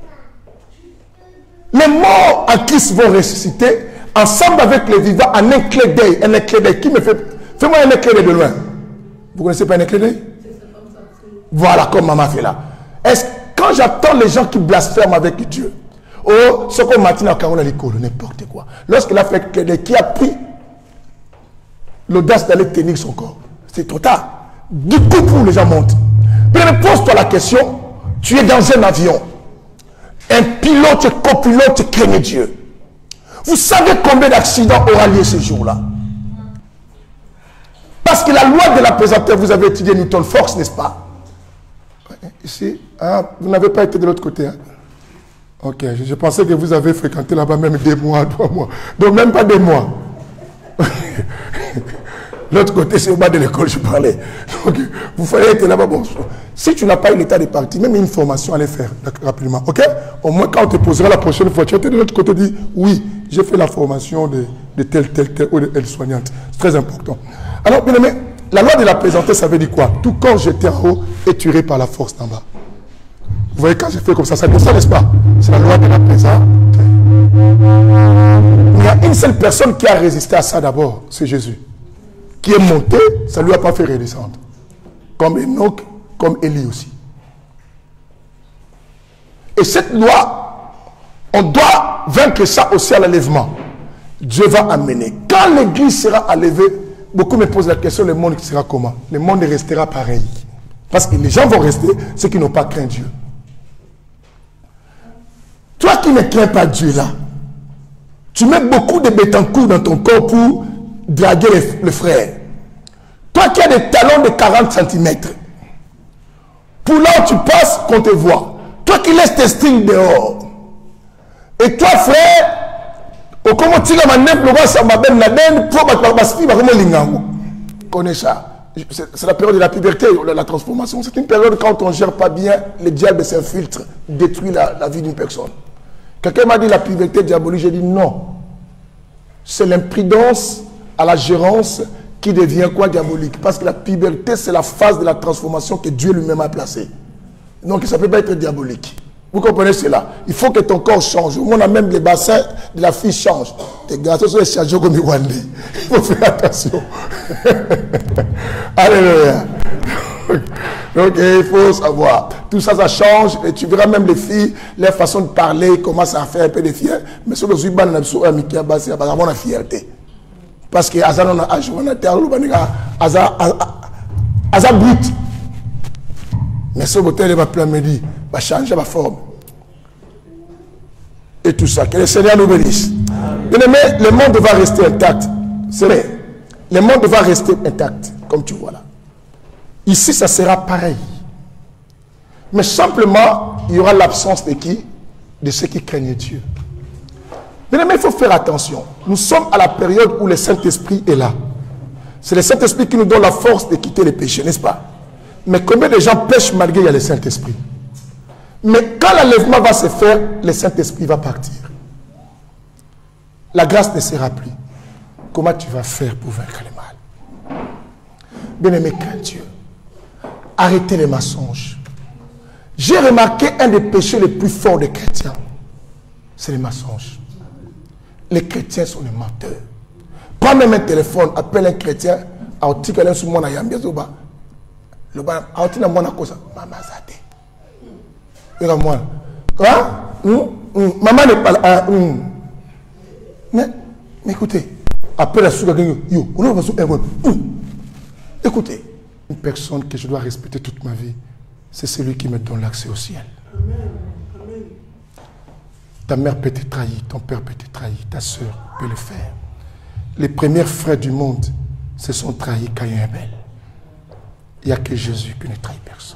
Les morts en Christ vont ressusciter ensemble avec les vivants en un clin d'œil. Un clin d'œil qui me fait. Fais-moi un clin d'œil de loin. Vous connaissez pas un clin d'œil? Voilà, comme maman fait là. Est-ce quand j'attends les gens qui blasphèment avec Dieu, oh, ce qu'on m'a dit dans l'école, n'importe quoi. Lorsqu'il a fait un clin d'œil, qui a pris l'audace d'aller tenir son corps? C'est trop tard. Du coup, pour les gens montent. Mais pose-toi la question, tu es dans un avion. Un pilote, copilote craignait Dieu. Vous savez combien d'accidents aura lieu ce jour-là? Parce que la loi de la pesanteur, vous avez étudié Newton Force, n'est-ce pas? Ici, ah, vous n'avez pas été de l'autre côté. Hein? Ok, je, je pensais que vous avez fréquenté là-bas même des mois, trois mois. Donc même pas des mois. L'autre côté, c'est au bas de l'école, je parlais. Donc, vous fallait être là-bas. Bon, si tu n'as pas eu l'état de partie, même une formation, allez faire rapidement. Ok? Au moins, quand on te posera la prochaine fois, tu étais de l'autre côté, dis oui, j'ai fait la formation de, de telle, telle, telle, ou de aide-soignante. C'est très important. Alors, bien aimé, la loi de la pesanteur, ça veut dire quoi? Tout corps jeté en haut est tué par la force d'en bas. Vous voyez, quand j'ai fait comme ça, ça dit ça, n'est-ce pas? C'est la loi de la pesanteur. Il y a une seule personne qui a résisté à ça d'abord, c'est Jésus. Qui est monté, ça ne lui a pas fait redescendre. Comme Enoch, comme Élie aussi. Et cette loi, on doit vaincre ça aussi à l'enlèvement. Dieu va amener. Quand l'église sera enlevée, beaucoup me posent la question, le monde sera comment? Le monde restera pareil. Parce que les gens vont rester, ceux qui n'ont pas craint Dieu. Toi qui ne crains pas Dieu là, tu mets beaucoup de bétancourt dans ton corps pour draguer les, les frères. Toi qui as des talons de quarante centimètres, pour là où tu passes, qu'on te voit. Toi qui laisses tes strings dehors. Et toi, frère, comment tu l'as maintenant, pour voir ça m'a ben la den, pour ma ma ma ma ma ma ma ma connais ça. c'est la période de la puberté, la transformation. C'est une période quand on ne gère pas bien, le diable s'infiltre, détruit la, la vie d'une personne. Quelqu'un m'a dit la puberté diabolique, j'ai dit non. C'est l'imprudence à la gérance qui devient quoi diabolique? Parce que la puberté, c'est la phase de la transformation que Dieu lui-même a placée. Donc ça ne peut pas être diabolique. Vous comprenez cela? Il faut que ton corps change. On a même les bassins de la fille changent. Tes garçons sont chargés comme Iwande. Il faut faire attention. Alléluia. Donc il faut savoir. Tout ça, ça change. Et tu verras même les filles, leur façon de parler commence à faire un peu de fierté. Mais sur le Zuban, on a besoin de la fierté. Parce que Azan on a joué à terre, Azan brut. Mais ce bouteille va plein midi, va changer ma forme. Et tout ça. Que le Seigneur nous bénisse. Bien aimé, le monde va rester intact. C'est vrai. Le monde va rester intact, comme tu vois là. Ici, ça sera pareil. Mais simplement, il y aura l'absence de qui? De ceux qui craignent Dieu. Bien aimé, il faut faire attention. Nous sommes à la période où le Saint-Esprit est là. C'est le Saint-Esprit qui nous donne la force de quitter les péchés, n'est-ce pas? Mais combien de gens pêchent malgré qu'il y a le Saint-Esprit? Mais quand l'enlèvement va se faire, le Saint-Esprit va partir. La grâce ne sera plus. Comment tu vas faire pour vaincre le mal? Bien-aimé, crains Dieu. Arrêtez les mensonges. J'ai remarqué un des péchés les plus forts des chrétiens. C'est les mensonges. Les chrétiens sont des menteurs. Prends même un téléphone, appelle un chrétien, a dit que sous mon ayam bien zoba. Le ban a dit na mona kosa maman zate. Et là moi, hein? Maman n'est pas là. Mais, mais écoutez, après la souga yo, on va sous un. Écoutez, une personne que je dois respecter toute ma vie, c'est celui qui me donne l'accès au ciel. Amen. Amen. Ta mère peut te trahir, ton père peut te trahir, ta soeur peut le faire. Les premiers frères du monde se sont trahis Caïn et Abel. Il n'y a que Jésus qui ne trahit personne.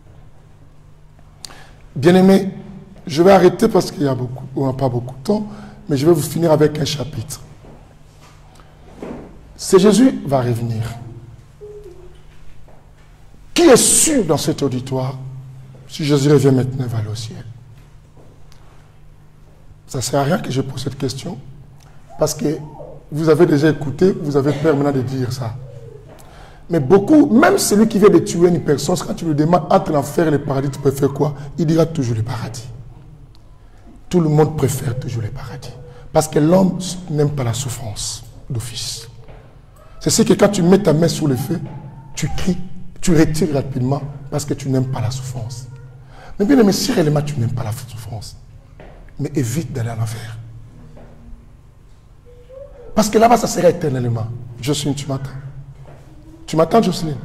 Bien-aimés, je vais arrêter parce qu'il y a beaucoup, on n'a pas beaucoup de temps, mais je vais vous finir avec un chapitre. C'est Jésus va revenir. Qui est sûr dans cet auditoire, si Jésus revient maintenant, il va aller au ciel? Ça ne sert à rien que je pose cette question, parce que vous avez déjà écouté, vous avez peur maintenant de dire ça. Mais beaucoup, même celui qui vient de tuer une personne, quand tu lui demandes entre l'enfer et le paradis, tu préfères quoi? Il dira toujours le paradis. Tout le monde préfère toujours le paradis. Parce que l'homme n'aime pas la souffrance d'office. C'est ce que quand tu mets ta main sur le feu, tu cries, tu retires rapidement parce que tu n'aimes pas la souffrance. Mais bien aimé, si réellement tu n'aimes pas la souffrance, mais évite d'aller en enfer. Parce que là-bas, ça sera éternellement. Jocelyne, tu m'attends. Tu m'attends, Jocelyne?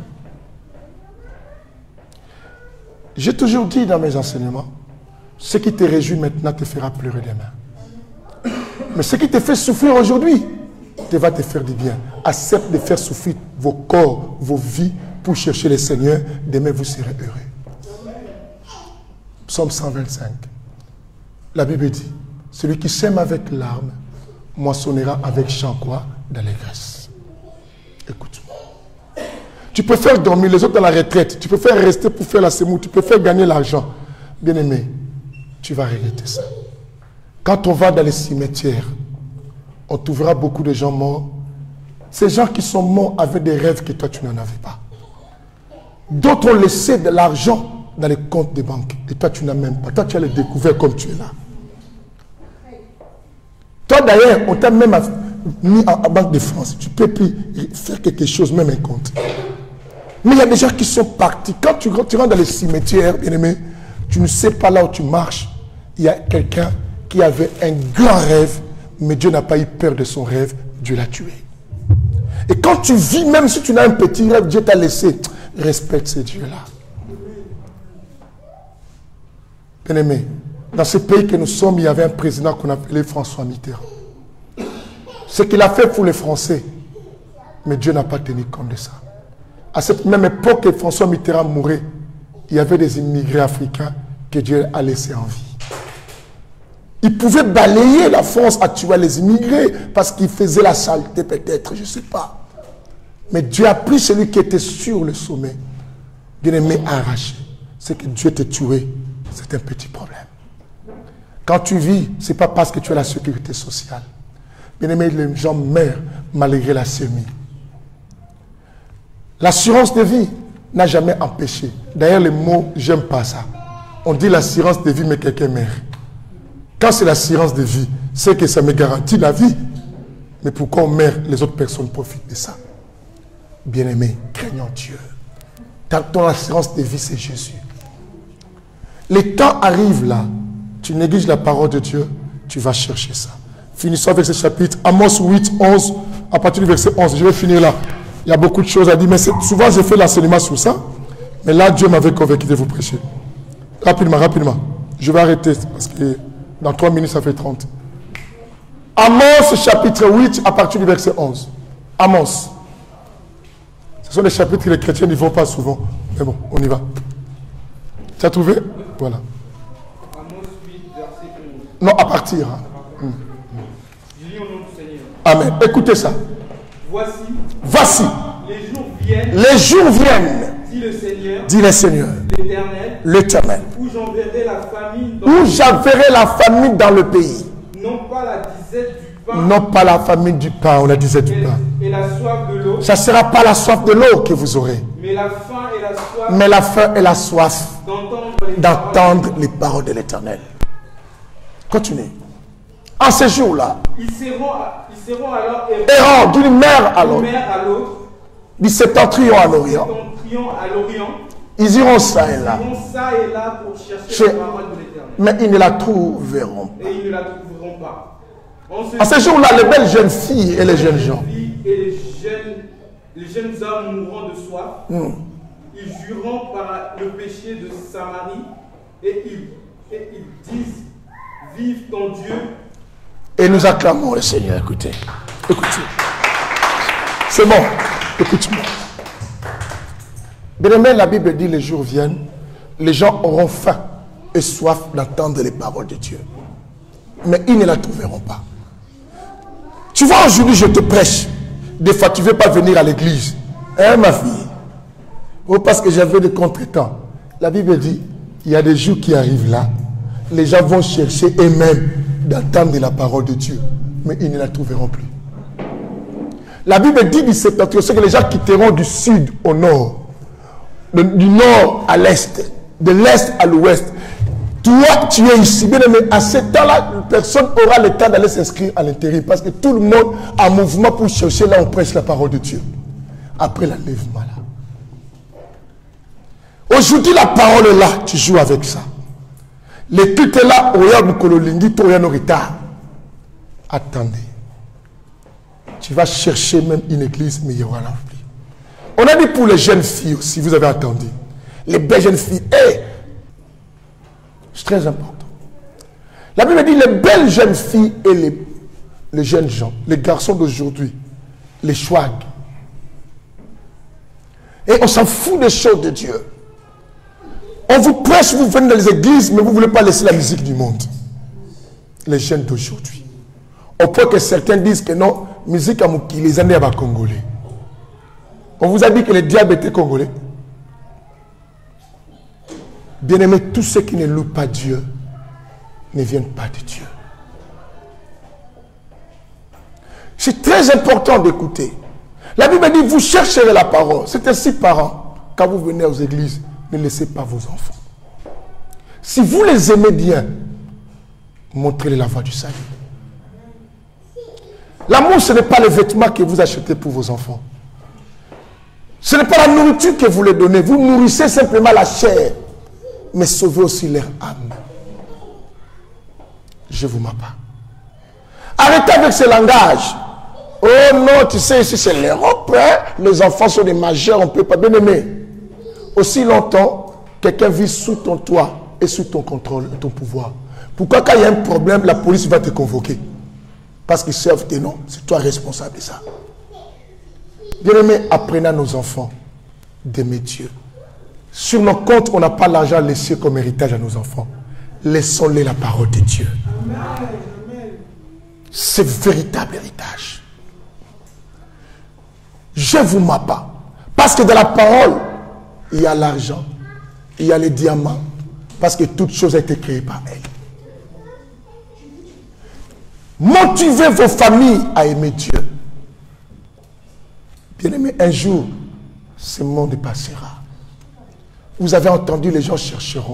J'ai toujours dit dans mes enseignements, ce qui te réjouit maintenant te fera pleurer demain. Mais ce qui te fait souffrir aujourd'hui, te va te faire du bien. Accepte de faire souffrir vos corps, vos vies, pour chercher le Seigneur. Demain, vous serez heureux. Psaume cent vingt-cinq. La Bible dit, celui qui sème avec larmes, moissonnera avec chant quoi? D'allégresse. Écoute-moi. Tu préfères dormir, les autres dans la retraite. Tu préfères rester pour faire la semoule. Tu préfères gagner l'argent. Bien-aimé, tu vas regretter ça. Quand on va dans les cimetières, on trouvera beaucoup de gens morts. Ces gens qui sont morts avaient des rêves que toi, tu n'en avais pas. D'autres ont laissé de l'argent dans les comptes des banques. Et toi, tu n'as même pas. Toi, tu as les découvert comme tu es là. Toi, d'ailleurs, on t'a même mis en Banque de France. Tu ne peux plus faire quelque chose, même un compte. Mais il y a des gens qui sont partis. Quand tu, tu rentres dans les cimetières, bien aimé, tu ne sais pas là où tu marches. Il y a quelqu'un qui avait un grand rêve, mais Dieu n'a pas eu peur de son rêve. Dieu l'a tué. Et quand tu vis, même si tu n'as un petit rêve, Dieu t'a laissé. Respecte ces dieux-là. Bien aimé, dans ce pays que nous sommes, il y avait un président qu'on appelait François Mitterrand. Ce qu'il a fait pour les Français, mais Dieu n'a pas tenu compte de ça. À cette même époque que François Mitterrand mourait, il y avait des immigrés africains que Dieu a laissés en vie. Il pouvait balayer la France à tuer les immigrés parce qu'ils faisaient la saleté peut-être, je ne sais pas. Mais Dieu a pris celui qui était sur le sommet. Bien-aimé, arraché. C'est que Dieu t'a tué. C'est un petit problème. Quand tu vis, ce n'est pas parce que tu as la sécurité sociale. Bien-aimé, les gens meurent malgré la sémie. L'assurance de vie n'a jamais empêché. D'ailleurs, le mot, j'aime pas ça. On dit l'assurance de vie, mais quelqu'un meurt. Quand c'est l'assurance de vie, c'est que ça me garantit la vie. Mais pourquoi on meurt, les autres personnes profitent de ça. Bien-aimé, craignons Dieu. Ton assurance de vie, c'est Jésus. Les temps arrivent là. Tu négliges la parole de Dieu, tu vas chercher ça. Finissons avec ce chapitre. Amos huit, onze, à partir du verset onze. Je vais finir là. Il y a beaucoup de choses à dire, mais souvent je fais l'enseignement sur ça. Mais là, Dieu m'avait convaincu de vous prêcher. Rapidement, rapidement. Je vais arrêter parce que dans trois minutes, ça fait trente. Amos chapitre huit, à partir du verset onze. Amos. Ce sont des chapitres que les chrétiens n'y vont pas souvent. Mais bon, on y va. Tu as trouvé? Voilà. Amos huit, verset onze. Non, à partir. Hein. Hum. Je lis au nom du Seigneur. Amen. Écoutez ça. Voici. Voici. Les jours viennent. Les jours viennent. Dit le Seigneur. Dit le Seigneur. L'Éternel. L'Éternel. Où j'enverrai la famine dans Où j'enverrai la famine dans le pays. Non pas la disette du pain. Non pas la famine du pain ou la disette du et, pain. et la soif de l'eau. Ça ne sera pas la soif de l'eau que vous aurez. Mais la faim et la soif. Mais la faim et la soif D'entendre les, les paroles de l'Éternel. Continuez. En ces jours-là, ils seront, ils seront alors errant d'une mer à l'autre, mer à l'autre, du septentrion à l'Orient, septentrion à l'Orient. ils iront ça et là. Ils iront ça et là pour chercher Chez... la parole de l'Éternel. Mais ils ne la trouveront pas. Et ils ne la trouveront pas. En ces jours-là, les belles jeunes filles et les jeunes gens, et les jeunes, les jeunes hommes mourront de soif, mm. ils jureront par le péché de Samarie et ils, et ils disent, vive ton Dieu. Et nous acclamons le Seigneur. Écoutez, écoutez. C'est bon, écoute-moi. Bien aimé, la Bible dit les jours viennent, les gens auront faim et soif d'entendre les paroles de Dieu. Mais ils ne la trouveront pas. Tu vois, aujourd'hui, je te prêche. Des fois, tu ne veux pas venir à l'église. Hein, ma fille? Oh, parce que j'avais des contretemps. La Bible dit, il y a des jours qui arrivent là. Les gens vont chercher eux-mêmes d'entendre la parole de Dieu. Mais ils ne la trouveront plus. La Bible dit du septentrion, c'est que les gens quitteront du sud au nord. De, du nord à l'est. De l'est à l'ouest. Toi, tu es ici, bien aimé. À ce temps-là, personne n'aura le temps d'aller s'inscrire à l'intérieur. Parce que tout le monde a un mouvement pour chercher là où on prêche la parole de Dieu. Après l'enlèvement là. Aujourd'hui, la parole est là. Tu joues avec ça. Le culte est là. Attendez. Tu vas chercher même une église, mais il y aura l'envie. On a dit pour les jeunes filles aussi, vous avez attendu. Les belles jeunes filles. Hey, c'est très important. La Bible dit les belles jeunes filles et les, les jeunes gens, les garçons d'aujourd'hui, les chouags. Et on s'en fout des choses de Dieu. On vous prêche, vous venez dans les églises, mais vous ne voulez pas laisser la musique du monde. Les jeunes d'aujourd'hui. Au point que certains disent que non, musique à Mouki, les années à Congolais. On vous a dit que le diable était congolais. Bien-aimés, tous ceux qui ne louent pas Dieu ne viennent pas de Dieu. C'est très important d'écouter. La Bible dit, vous chercherez la parole. C'est ainsi, parents, quand vous venez aux églises, ne laissez pas vos enfants. Si vous les aimez bien, montrez-les la voie du salut. L'amour, ce n'est pas les vêtements que vous achetez pour vos enfants. Ce n'est pas la nourriture que vous les donnez. Vous nourrissez simplement la chair. Mais sauvez aussi leur âme. Je vous m'appelle. Arrêtez avec ce langage. Oh non, tu sais, ici c'est l'Europe. Hein? Les enfants sont des majeurs, on ne peut pas bien aimer. Aussi longtemps, quelqu'un vit sous ton toit et sous ton contrôle, ton pouvoir. Pourquoi quand il y a un problème, la police va te convoquer? Parce qu'ils servent tes noms. C'est toi responsable de ça. Bien-aimés, apprenez à nos enfants d'aimer Dieu. Sur nos comptes, on n'a pas l'argent laissé comme héritage à nos enfants. Laissons-les la parole de Dieu. C'est véritable héritage. je ne vous mens pas. Parce que dans la parole, il y a l'argent, il y a les diamants, parce que toute chose a été créée par elle. Motivez vos familles à aimer Dieu. Bien-aimé, un jour, ce monde passera. Vous avez entendu, les gens chercheront.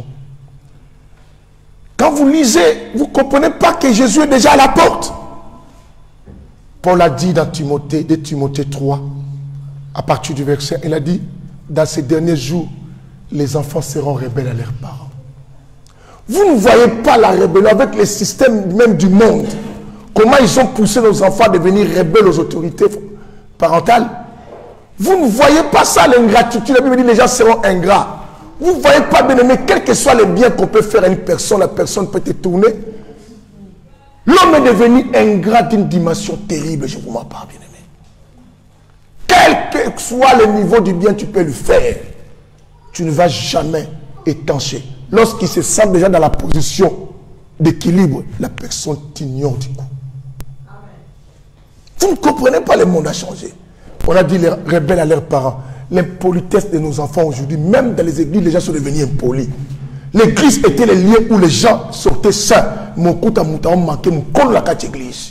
Quand vous lisez, vous ne comprenez pas que Jésus est déjà à la porte. Paul a dit dans Timothée, de Timothée trois, à partir du verset, il a dit, dans ces derniers jours, les enfants seront rebelles à leurs parents. Vous ne voyez pas la rébellion avec les systèmes même du monde. Comment ils ont poussé nos enfants à devenir rebelles aux autorités parentales. Vous ne voyez pas ça, l'ingratitude. La Bible dit que les gens seront ingrats. Vous ne voyez pas, bien aimé, quels que soient les biens qu'on peut faire à une personne, la personne peut être tournée. L'homme est devenu ingrat d'une dimension terrible, je ne vous mens pas, bien aimé. Quel que soit le niveau du bien, tu peux le faire. Tu ne vas jamais étancher. Lorsqu'il se sent déjà dans la position d'équilibre, la personne t'ignore du coup. Vous ne comprenez pas, le monde a changé. On a dit les rebelles à leurs parents. L'impolitesse de nos enfants aujourd'hui, même dans les églises, les gens sont devenus impolis. L'église était le lieu où les gens sortaient sains. Mon coup à mon temps manqué, mon col la quatre église.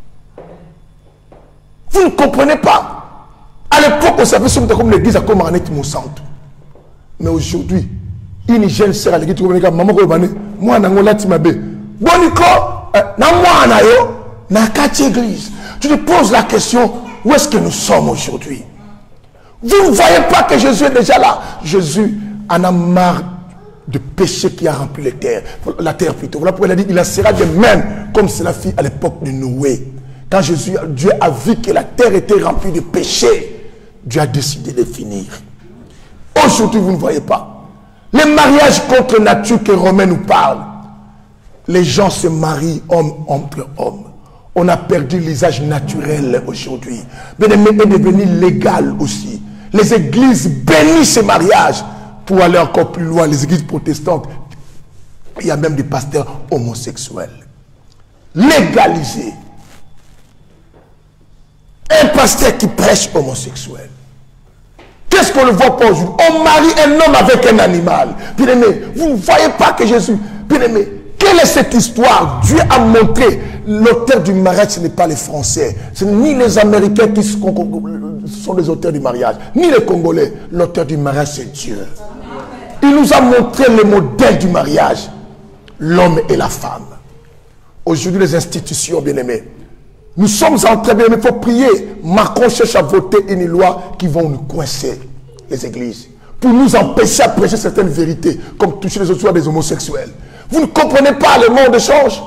Vous ne comprenez pas. À l'époque, on savait que comme l'église a comme un être centre. Mais aujourd'hui, une jeune sœur à l'église, maman, moi, je suis là, Boniko, na moi, na yo, na quatre églises. Tu te poses la question, où est-ce que nous sommes aujourd'hui? Vous ne voyez pas que Jésus est déjà là. Jésus en a marre de péché qui a rempli la terre. La terre plutôt. Voilà pourquoi il a dit, il en sera de même comme cela fit à l'époque de Noé. Quand Jésus, Dieu a vu que la terre était remplie de péché, Dieu a décidé de finir. Aujourd'hui, vous ne voyez pas. Les mariages contre nature que Romain nous parle. Les gens se marient homme entre hommes. On a perdu l'usage naturel aujourd'hui. Bien-aimé est devenu légal aussi. Les églises bénissent ces mariages pour aller encore plus loin. Les églises protestantes, il y a même des pasteurs homosexuels. Légalisés. Un pasteur qui prêche homosexuel. Qu'est-ce qu'on ne voit pas aujourd'hui? On marie un homme avec un animal. Bien-aimé, vous ne voyez pas que Jésus... Bien-aimé, quelle est cette histoire? Dieu a montré l'auteur du mariage, ce n'est pas les Français. Ce n'est ni les Américains qui sont les auteurs du mariage, ni les Congolais. L'auteur du mariage, c'est Dieu. Il nous a montré le modèle du mariage. L'homme et la femme. Aujourd'hui, les institutions, bien-aimés. Nous sommes en train, bien-aimés, il faut prier. Macron cherche à voter une loi qui va nous coincer, les églises. Pour nous empêcher à prêcher certaines vérités, comme toucher les autres des homosexuels. Vous ne comprenez pas, le monde change.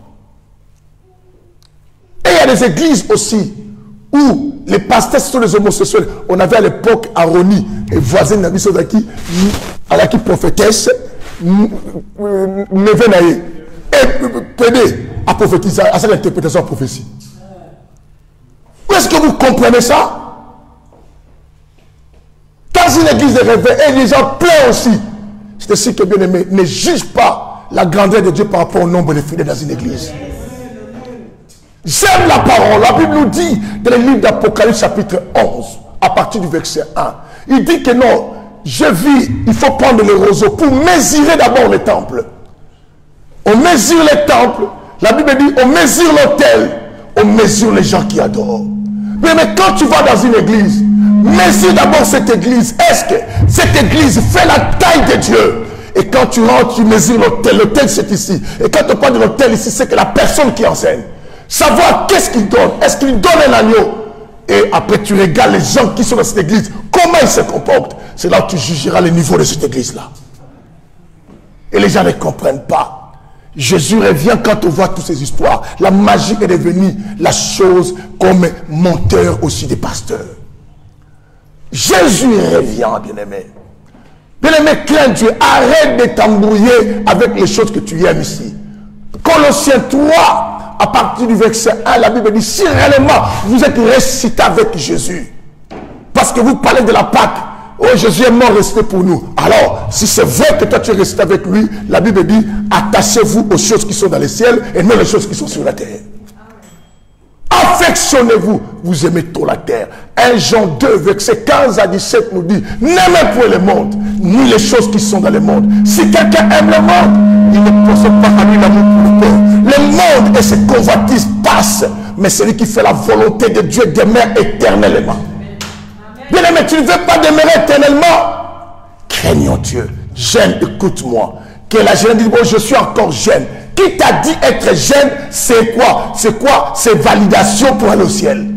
Et il y a des églises aussi où les pasteurs sont des homosexuels. On avait à l'époque Aroni, et voisine Nabi Sodaki, à la qui prophétesse, Nevenaye, et Pédé à prophétiser, à cette interprétation de prophétie. Où est-ce que vous comprenez ça? Dans une église de réveil, et les gens pleurent aussi. C'est ainsi que, bien aimé, ne juge pas la grandeur de Dieu par rapport au nombre de fidèles dans une église. J'aime la parole. La Bible nous dit dans le livre d'Apocalypse chapitre onze, à partir du verset un, il dit que non, je vis, il faut prendre le roseau pour mesurer d'abord le temple. On mesure le temple. La Bible dit, on mesure l'autel, on mesure les gens qui adorent. Mais, mais quand tu vas dans une église, mesure d'abord cette église. Est-ce que cette église fait la taille de Dieu? Et quand tu rentres, tu mesures l'autel. L'autel, c'est ici. Et quand on parle de l'autel ici, c'est que la personne qui enseigne. Savoir qu'est-ce qu'il donne. Est-ce qu'il donne un agneau? Et après, tu regardes les gens qui sont dans cette église. Comment ils se comportent? C'est là où tu jugeras le niveau de cette église-là. Et les gens ne comprennent pas. Jésus revient quand on voit toutes ces histoires. La magie est devenue la chose comme menteur aussi des pasteurs. Jésus revient, bien-aimé. Bien-aimé, crains Dieu. Arrête de t'embrouiller avec les choses que tu aimes ici. Colossiens trois, à partir du verset un, la Bible dit, si réellement vous êtes ressuscité avec Jésus, parce que vous parlez de la Pâque, oh, Jésus est mort resté pour nous. Alors, si c'est vrai que toi tu es resté avec lui, la Bible dit, attachez-vous aux choses qui sont dans les ciels et non les choses qui sont sur la terre. Affectionnez-vous. Vous aimez trop la terre. un Jean deux, verset quinze à dix-sept nous dit, n'aimez point le monde, ni les choses qui sont dans le monde. Si quelqu'un aime le monde, il ne possède pas en lui l'amour pour le père. Le monde et ses convoitises passent, mais celui qui fait la volonté de Dieu demeure éternellement. Bien aimé, tu ne veux pas demeurer éternellement. Craignons Dieu. Jeune, écoute-moi. Que la jeune dit, bon, je suis encore jeune. Qui t'a dit être jeune, c'est quoi? C'est quoi? C'est validation pour aller au ciel.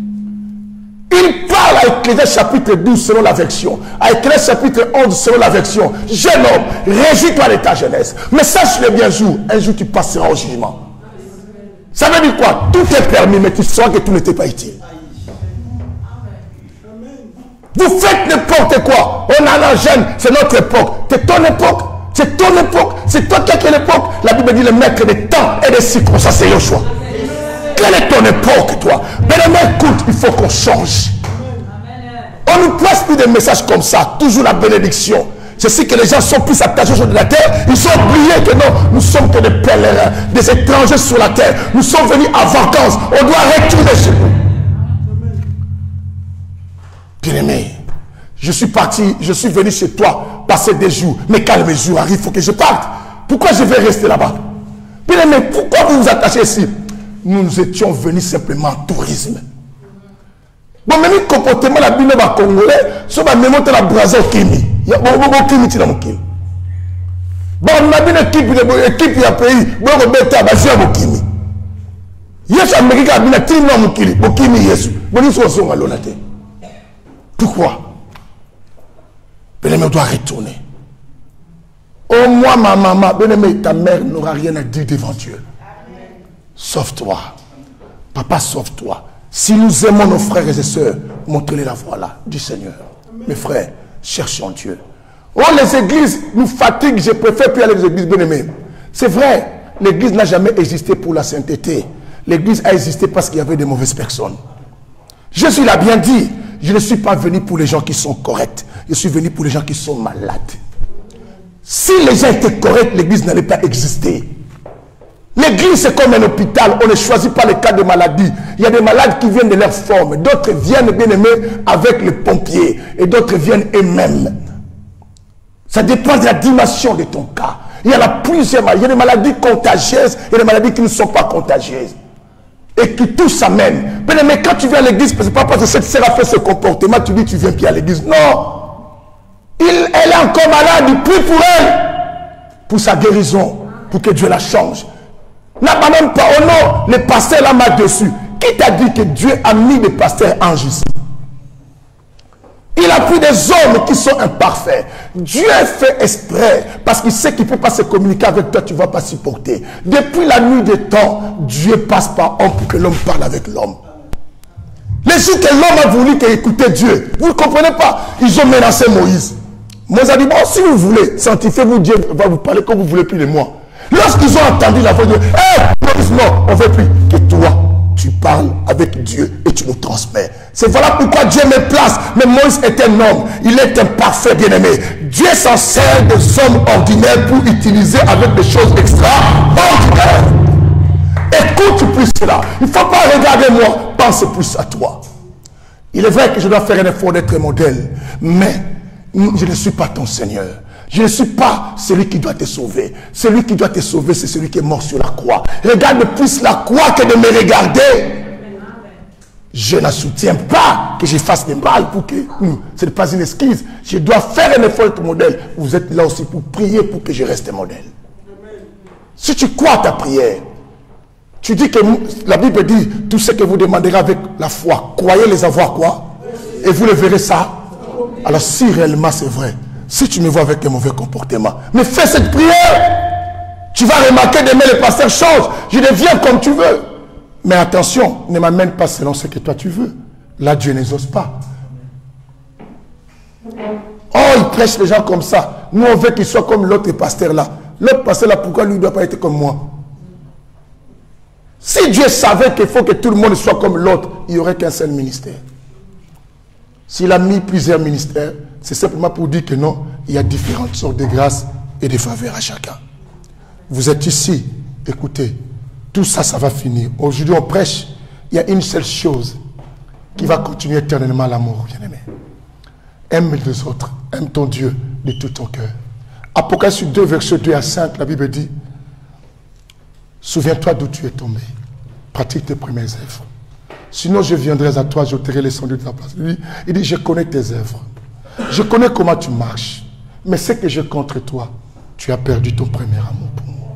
Il parle à Ecclésiaste chapitre douze selon la version. À Ecclésiaste chapitre onze selon la version. Jeune homme, réjouis-toi de ta jeunesse. Mais sache-le bien jour, un jour tu passeras au jugement. Ça veut dire quoi? Tout est permis, mais tu sauras que tout n'était pas utile. Vous faites n'importe quoi. On a la jeune, c'est notre époque. C'est ton époque. C'est ton époque. C'est toi qui as l'époque. La Bible dit le maître des temps et des circonstances, c'est Yoshua. Quelle est ton époque, toi? Mais écoute, il faut qu'on change. On nous place plus des messages comme ça. Toujours la bénédiction. C'est ce que les gens sont plus attachés sur la terre. Ils ont oublié que non, nous sommes que des pèlerins, des étrangers sur la terre. Nous sommes venus en vacances. On doit retourner chez nous. Bien-aimé, je suis parti, je suis venu chez toi passer des jours. Mais quand mes jours arrivent, il faut que je parte. Pourquoi je vais rester là-bas? Bien-aimé, pourquoi vous vous attachez ici? Nous étions venus simplement en tourisme. Bon, même le comportement la Bible va congolais, ça va même monter la brasse au Kimi. Il y a beaucoup de Kimi dans mon Kimi. Bon, on a bien une équipe, une équipe, il y a un pays, bon, on va mettre à base au Kimi. Yesu Amérique a bien un team dans mon Kimi, au Kimi Yesu. Bon, ils sont sur la terre. Pourquoi? Bien-aimé, on doit retourner. Au moins, ma maman, bien-aimé, ta mère n'aura rien à dire devant Dieu. Sauve-toi. Papa, sauve-toi. Si nous aimons nos frères et sœurs, montrez-les la voie là du Seigneur. Mes frères, cherchons Dieu. Oh, les églises nous fatiguent. Je préfère plus aller aux églises, bien-aimés. C'est vrai, l'église n'a jamais existé pour la sainteté. L'église a existé parce qu'il y avait des mauvaises personnes. Jésus l'a bien dit. Je ne suis pas venu pour les gens qui sont corrects. Je suis venu pour les gens qui sont malades. Si les gens étaient corrects, l'église n'allait pas exister. L'église, c'est comme un hôpital. On ne choisit pas les cas de maladie. Il y a des malades qui viennent de leur forme. D'autres viennent, bien aimés, avec les pompiers. Et d'autres viennent eux-mêmes. Ça dépend de la dimension de ton cas. Il y en a plusieurs maladies. Il y a des maladies contagieuses et des maladies qui ne sont pas contagieuses. Et qui tout s'amène. Bien aimé, quand tu viens à l'église, c'est pas parce que cette sœur a fait ce comportement, tu dis tu viens plus à l'église. Non. Il, elle est encore malade. Il prie pour elle. Pour sa guérison. Pour que Dieu la change. N'a même pas, oh non, les pasteurs là m'a dessus. Qui t'a dit que Dieu a mis des pasteurs anges ici? Il a pris des hommes qui sont imparfaits. Dieu fait exprès parce qu'il sait qu'il ne peut pas se communiquer avec toi, tu ne vas pas supporter. Depuis la nuit des temps, Dieu passe par homme pour que l'homme parle avec l'homme. Les jours que l'homme a voulu écouter Dieu, vous ne comprenez pas, ils ont menacé Moïse. Moïse a dit, bon, si vous voulez, sanctifiez-vous, Dieu va vous parler comme vous voulez plus de moi. Lorsqu'ils ont entendu la voix de Dieu, hé, hey, non, on ne veut plus que toi, tu parles avec Dieu et tu nous transmets. C'est voilà pourquoi Dieu me place. Mais Moïse est un homme, il est un parfait bien-aimé. Dieu s'en sert des hommes ordinaires pour utiliser avec des choses extraordinaires. Écoute plus cela. Il ne faut pas regarder moi, pense plus à toi. Il est vrai que je dois faire un effort d'être modèle, mais je ne suis pas ton Seigneur. Je ne suis pas celui qui doit te sauver. Celui qui doit te sauver, c'est celui qui est mort sur la croix. Regarde plus la croix que de me regarder. Je ne soutiens pas que je fasse des mal pour que... Ce n'est pas une excuse. Je dois faire un effort d'être modèle. Vous êtes là aussi pour prier pour que je reste modèle. Si tu crois à ta prière, tu dis que la Bible dit, tout ce que vous demanderez avec la foi, croyez les avoir quoi? Et vous le verrez ça. Alors si réellement c'est vrai, si tu me vois avec un mauvais comportement, mais fais cette prière. Tu vas remarquer demain le pasteur change. Je deviens comme tu veux. Mais attention, ne m'amène pas selon ce que toi tu veux. Là, Dieu n'exauce pas. Oh, il prêche les gens comme ça. Nous, on veut qu'ils soient comme l'autre pasteur là. L'autre pasteur là, pourquoi lui ne doit pas être comme moi? Si Dieu savait qu'il faut que tout le monde soit comme l'autre, il n'y aurait qu'un seul ministère. S'il a mis plusieurs ministères, c'est simplement pour dire que non, il y a différentes sortes de grâces et de faveurs à chacun. Vous êtes ici, écoutez, tout ça, ça va finir. Aujourd'hui, on prêche, il y a une seule chose qui va continuer éternellement l'amour, bien-aimé. Aime les autres, aime ton Dieu de tout ton cœur. Apocalypse deux, versets deux à cinq, la Bible dit, souviens-toi d'où tu es tombé, pratique tes premières œuvres. Sinon je viendrai à toi, j'ôterai les cendres de ta place. Lui, il dit, je connais tes œuvres. Je connais comment tu marches. Mais ce que j'ai contre toi, tu as perdu ton premier amour pour moi.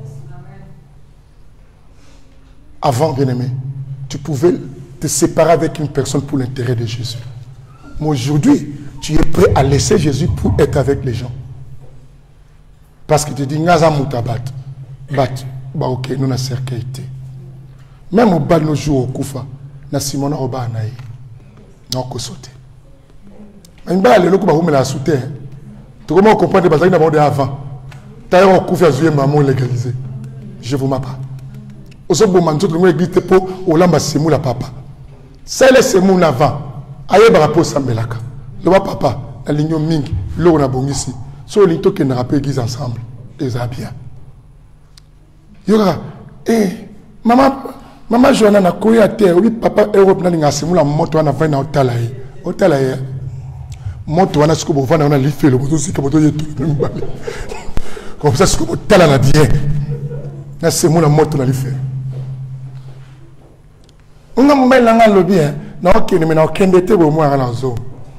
Avant, bien-aimé, tu pouvais te séparer avec une personne pour l'intérêt de Jésus. Mais aujourd'hui, tu es prêt à laisser Jésus pour être avec les gens. Parce qu'il te dit, Ngaza Moutabat, bat, bah ok, nous n'avons pas été. Même au bas de nos jours au Koufa, na Simona Oba Anaï, non qu'on saute. Mais il y a des gens qui ont sauté. Tu comment comprendre que tu as avant. Tu as un Koufa Zouye Maman légalisé. Je vous m'appelle. Au sein de l'église, tu as pour Olamba Semou la papa. C'est le Semou avant. Aïe Barapo Sambelaka. Le papa, la ligne Ming, l'eau na bon ici. Sur les gens qui ne rappellent pas ensemble. Et ça bien. Il y aura, eh, maman, maman Joanna n'a couru à terre. Oui, papa, Europe n'a Semou la moto à la fin au Talaï. Au Talaï. Moto à ce que vous voyez, on a l'effet, le moto aussi, comme vous voyez tout. Comme ça, ce que vous talent à bien. Là, c'est moi la moto à l'effet. On a mis là le bien. Non, ok, mais on a aucun détail pour moi à la zone.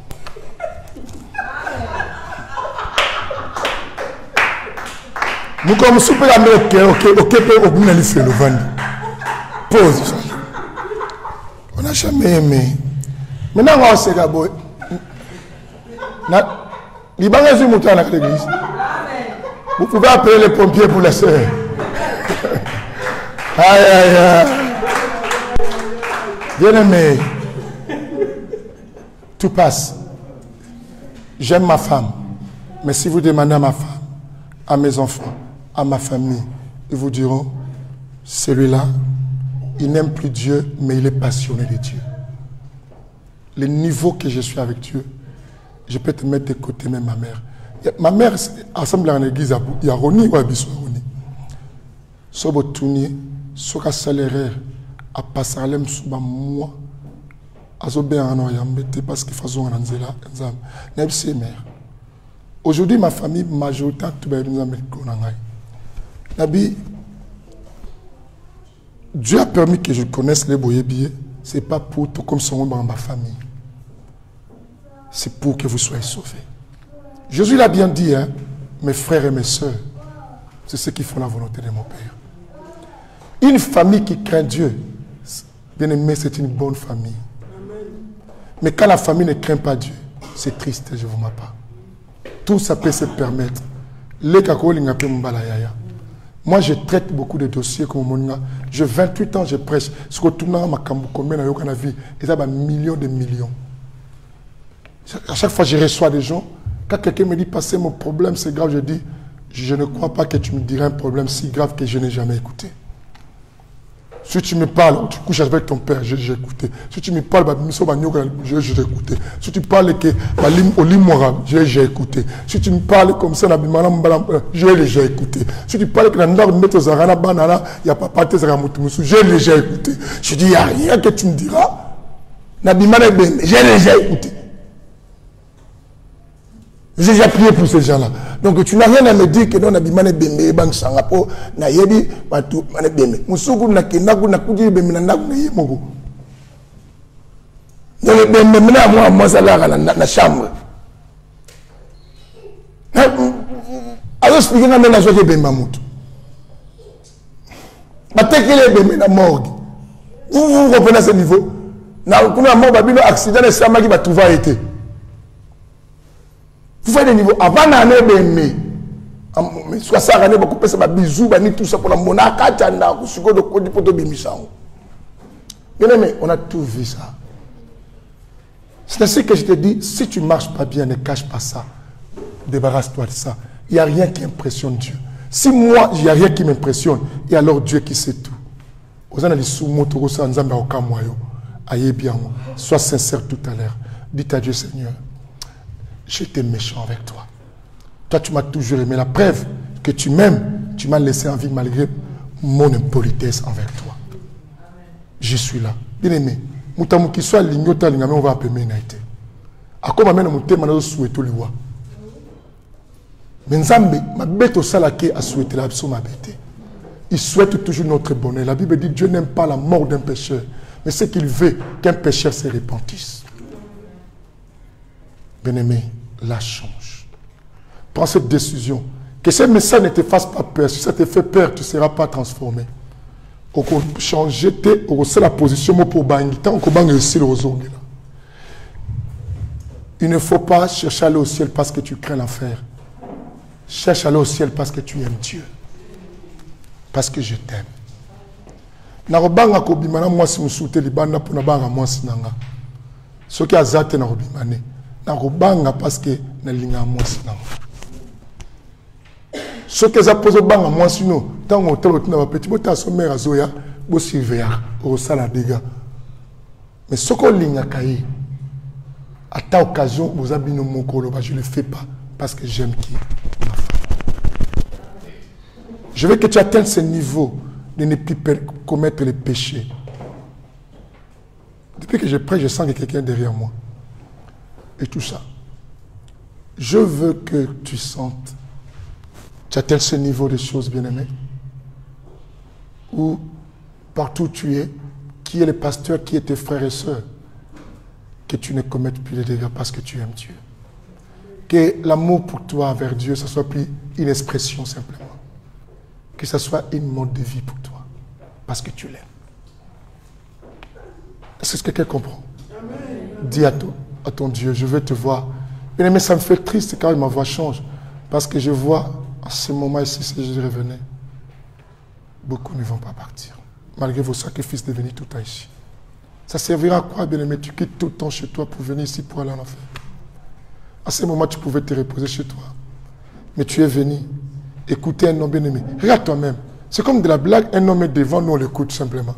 Nous comme super américain, ok, ok, on a l'effet le vendu. Pause. On n'a jamais aimé. Maintenant, on sait d'abord. Vous pouvez appeler les pompiers pour les sœurs. Aïe, aïe, aïe. Bien-aimé, tout passe. J'aime ma femme. Mais si vous demandez à ma femme, à mes enfants, à ma famille, ils vous diront, celui-là, il n'aime plus Dieu, mais il est passionné de Dieu. Le niveau que je suis avec Dieu, je peux te mettre de côté même ma mère. Ma mère, ensemble en église, il y a Roni ou Abisso Roni. Sobo Touni, Soka Salaire, à Passalem, Souba moi, Azobe en Oyambete, parce qu'il faut en Anzela, Nzam, Nebse mère. Aujourd'hui, ma famille, majoritaire, tout le monde Nabi, Dieu a permis que je connaisse les boyébiers, ce n'est pas pour tout comme son dans ma famille. C'est pour que vous soyez sauvés. Jésus l'a bien dit, hein, mes frères et mes sœurs, c'est ceux qui font la volonté de mon Père. Une famille qui craint Dieu, bien aimé, c'est une bonne famille. Amen. Mais quand la famille ne craint pas Dieu, c'est triste, je vous m'appelle. Tout ça peut se permettre. Moi, je traite beaucoup de dossiers comme mon. J'ai vingt-huit ans, je prêche. Ce que tout le monde m'a combien dans la vie, et ça va millions de millions. À chaque fois, je reçois des gens. Quand quelqu'un me dit, passez mon problème, c'est grave, je dis, je ne crois pas que tu me dirais un problème si grave que je n'ai jamais écouté. Si tu me parles, tu couches avec ton père, j'ai écouté. Si tu me parles, j'ai écouté. Si tu parles que au lit moral, j'ai écouté. Si tu me parles comme ça, j'ai déjà écouté. Si tu parles que il n'y a pas de j'ai déjà écouté. Je dis, il n'y a rien que tu me diras. J'ai déjà écouté. J'ai déjà prié pour ces gens-là. Donc tu n'as rien à me dire que non, Nabimane Bembe, Bang Sangapo, Nayebi, Batu, Mane Bembe. Moussoukou Nakenaku, Nakudi, Bembe, Naku, Nayemogo. Donc le Bembe, maintenant, moi, moi, ça là, dans la chambre. Alors, expliquez moi maintenant, je vais Bembe Mamoutou. Peut-être qu'il est Bembe, la morgue. Vous, vous comprenez à ce niveau? N'a aucun mort, Babino, accident, et ça m'a dit, va tout va été. Vous faites des niveaux. Avant l'année, mais soit ça, on va couper ça, bisous, tout ça pour la monarque, bien aimé, on a tout vu ça. C'est ainsi que je te dis, si tu ne marches pas bien, ne cache pas ça. Débarrasse-toi de ça. Il n'y a rien qui impressionne Dieu. Si moi, il n'y a rien qui m'impressionne, et alors Dieu qui sait tout. Sois sincère tout à l'heure. Dites à Dieu, Seigneur, j'étais méchant avec toi. Toi, tu m'as toujours aimé. La preuve que tu m'aimes, tu m'as laissé en vie malgré mon impolitesse envers toi. Je suis là. Bien aimé, mutamu qui soit lignota lingame on va appeler naïté. A quoi m'amène mon thème à souhaiter le roi. Mais Nzambe, ma bête au salake a souhaité la ma bête. Il souhaite toujours notre bonheur. La Bible dit Dieu n'aime pas la mort d'un pécheur, mais c'est qu'il veut qu'un pécheur se repentisse. Bien-aimé, la change. Prends cette décision. Que ce message ne te fasse pas peur. Si ça te fait peur, tu ne seras pas transformé. Au changer la position pour bangi. Tant qu'on bangi aussi le aujourd'hui. Il ne faut pas chercher à aller au ciel parce que tu crains l'enfer. Cherche à aller au ciel parce que tu aimes Dieu. Parce que je t'aime. Narobanga ko bimana mwasi musute libanda pour na banga mwasi nanga. Soki azate na robimane. Narobanga parce que na linga mwasi nanga. Soki za pozo banga mwasi no, tango hotel otina ba petit bota sommer azoya, bo surveiller au sala dégâts. Mais soko linga kai. À ta occasion, vous avez mon mokolo, je ne le fais pas parce que j'aime qui? Je veux que tu atteignes ce niveau de ne plus commettre les péchés. Depuis que je prie, je sens que quelqu'un est derrière moi. Et tout ça. Je veux que tu sentes, tu atteignes ce niveau de choses, bien-aimées, où partout où tu es, qui est le pasteur, qui est tes frères et sœurs, que tu ne commettes plus de dégâts parce que tu aimes Dieu. Que l'amour pour toi envers Dieu, ce ne soit plus une expression simplement. Que ce soit une mode de vie pour toi. Parce que tu l'aimes. Est-ce que quelqu'un comprend? Amen. Dis à ton, à ton Dieu, je veux te voir. Bien aimé, ça me fait triste quand ma voix change. Parce que je vois, à ce moment ici, si je revenais, beaucoup ne vont pas partir. Malgré vos sacrifices de venir tout le temps ici. Ça servira à quoi, bien aimé? Tu quittes tout le temps chez toi pour venir ici pour aller en enfer. À ce moment, tu pouvais te reposer chez toi. Mais tu es venu écouter un homme bien aimé. Regarde toi-même. C'est comme de la blague, un homme est devant, nous on l'écoute simplement.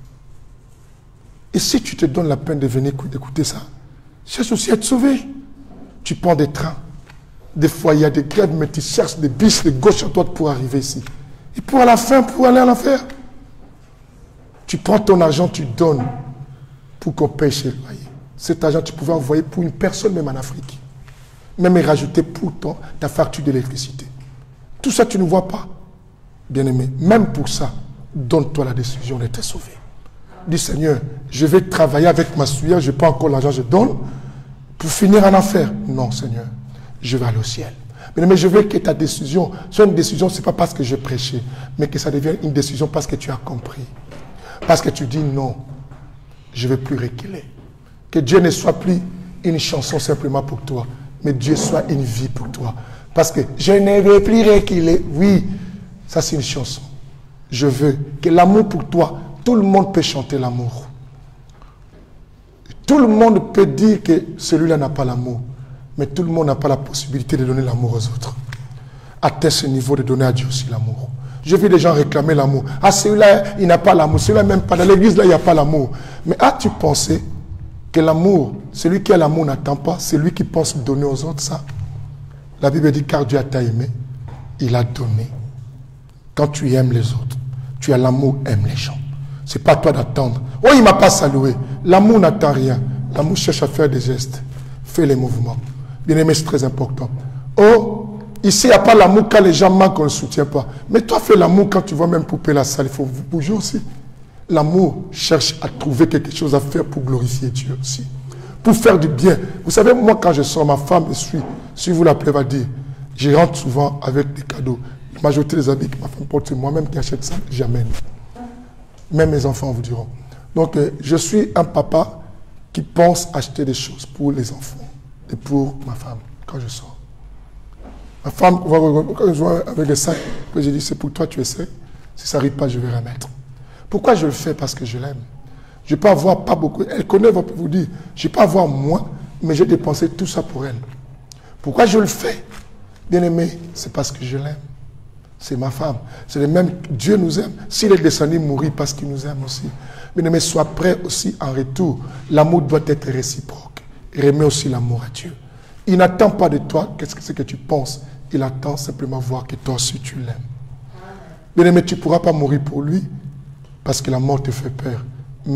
Et si tu te donnes la peine de venir écouter ça, cherche aussi à être sauvé. Tu prends des trains. Des fois, il y a des grèves, mais tu cherches des bis de gauche à droite pour arriver ici. Et pour à la fin, pour aller en enfer. Tu prends ton argent, tu donnes pour qu'on paye chez le loyer. Cet argent, tu pouvais envoyer pour une personne, même en Afrique. Même et rajouter pour ton, ta facture d'électricité. Tout ça, tu ne vois pas. Bien-aimé, même pour ça, donne-toi la décision d'être sauvé. Dis, Seigneur, je vais travailler avec ma souillère, je n'ai pas encore l'argent, je donne pour finir en enfer. Non, Seigneur, je vais aller au ciel. Bien-aimé, je veux que ta décision soit une décision, ce n'est pas parce que j'ai prêché, mais que ça devienne une décision parce que tu as compris. Parce que tu dis non. Je ne veux plus reculer. Que Dieu ne soit plus une chanson simplement pour toi, mais Dieu soit une vie pour toi. Parce que je ne veux plus reculer. Oui, ça c'est une chanson. Je veux que l'amour pour toi, tout le monde peut chanter l'amour. Tout le monde peut dire que celui-là n'a pas l'amour. Mais tout le monde n'a pas la possibilité de donner l'amour aux autres. Atteins ce niveau de donner à Dieu aussi l'amour. Je vis des gens réclamer l'amour. Ah, celui-là, il n'a pas l'amour. Celui-là, même pas. Dans l'église, là, il n'y a pas l'amour. Mais as-tu pensé que l'amour, celui qui a l'amour n'attend pas, c'est lui qui pense donner aux autres ça? La Bible dit, car Dieu t'a aimé, il a donné. Quand tu aimes les autres, tu as l'amour, aime les gens. Ce n'est pas toi d'attendre. Oh, il ne m'a pas salué. L'amour n'attend rien. L'amour cherche à faire des gestes. Fais les mouvements. Bien aimé, c'est très important. Oh, ici, il n'y a pas l'amour quand les gens manquent, on ne le soutient pas. Mais toi, fais l'amour quand tu vois même poupée la salle. Il faut vous bouger aussi. L'amour cherche à trouver quelque chose à faire pour glorifier Dieu aussi. Pour faire du bien. Vous savez, moi, quand je sors, ma femme me suit. Si vous l'appelez, va dire, je rentre souvent avec des cadeaux. La majorité des habits que ma femme porte, c'est moi-même qui achète ça, j'amène. Même mes enfants vous diront. Donc, euh, je suis un papa qui pense acheter des choses pour les enfants et pour ma femme quand je sors. Ma femme, quand je vois avec les sacs, je dis, c'est pour toi, tu essaies. Si ça n'arrive pas, je vais remettre. Pourquoi je le fais? Parce que je l'aime. Je ne peux avoir pas beaucoup. Elle connaît, va vous dire, je ne peux pas avoir moins, mais j'ai dépensé tout ça pour elle. Pourquoi je le fais? Bien aimé, c'est parce que je l'aime. C'est ma femme. C'est le même, Dieu nous aime. S'il est descendu mourir parce qu'il nous aime aussi. Bien aimé, sois prêt aussi en retour. L'amour doit être réciproque. Remets aussi l'amour à Dieu. Il n'attend pas de toi qu'est-ce que c'est que tu penses. Il attend simplement voir que toi aussi tu l'aimes. Bien aimé, tu ne pourras pas mourir pour lui parce que la mort te fait peur. Mais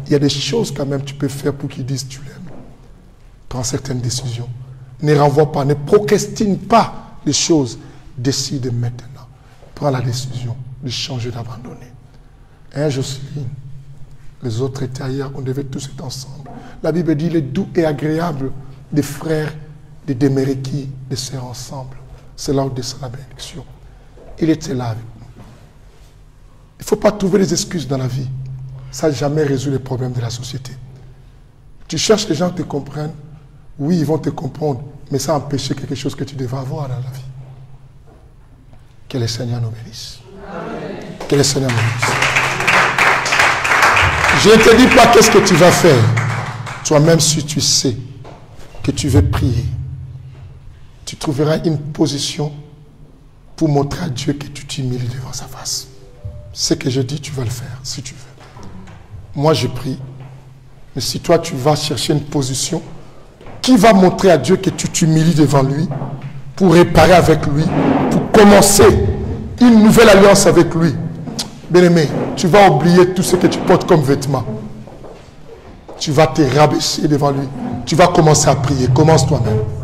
il y a des choses quand même que tu peux faire pour qu'ils disent tu l'aimes. Prends certaines décisions. Ne renvoie pas, ne procrastine pas les choses. Décide maintenant. Prends la décision de changer, d'abandonner. Hein, Jocelyne, les autres étaient ailleurs, on devait tous être ensemble. La Bible dit, il est doux et agréable des frères, des déméréquis, de sœurs ensemble. C'est là où descend la bénédiction. Il était là avec nous. Il ne faut pas trouver des excuses dans la vie. Ça n'a jamais résolu les problèmes de la société. Tu cherches que les gens te comprennent. Oui, ils vont te comprendre, mais ça empêche quelque chose que tu devais avoir dans la vie. Que le Seigneur nous bénisse. Amen. Que le Seigneur nous bénisse. Je ne te dis pas qu'est-ce que tu vas faire. Toi-même, si tu sais que tu veux prier, tu trouveras une position pour montrer à Dieu que tu t'humilies devant sa face. Ce que je dis, tu vas le faire, si tu veux. Moi, je prie. Mais si toi, tu vas chercher une position qui va montrer à Dieu que tu t'humilies devant lui, pour réparer avec lui, pour commencer une nouvelle alliance avec lui, bien-aimé, tu vas oublier tout ce que tu portes comme vêtements. Tu vas te rabaisser devant lui. Tu vas commencer à prier. Commence toi-même.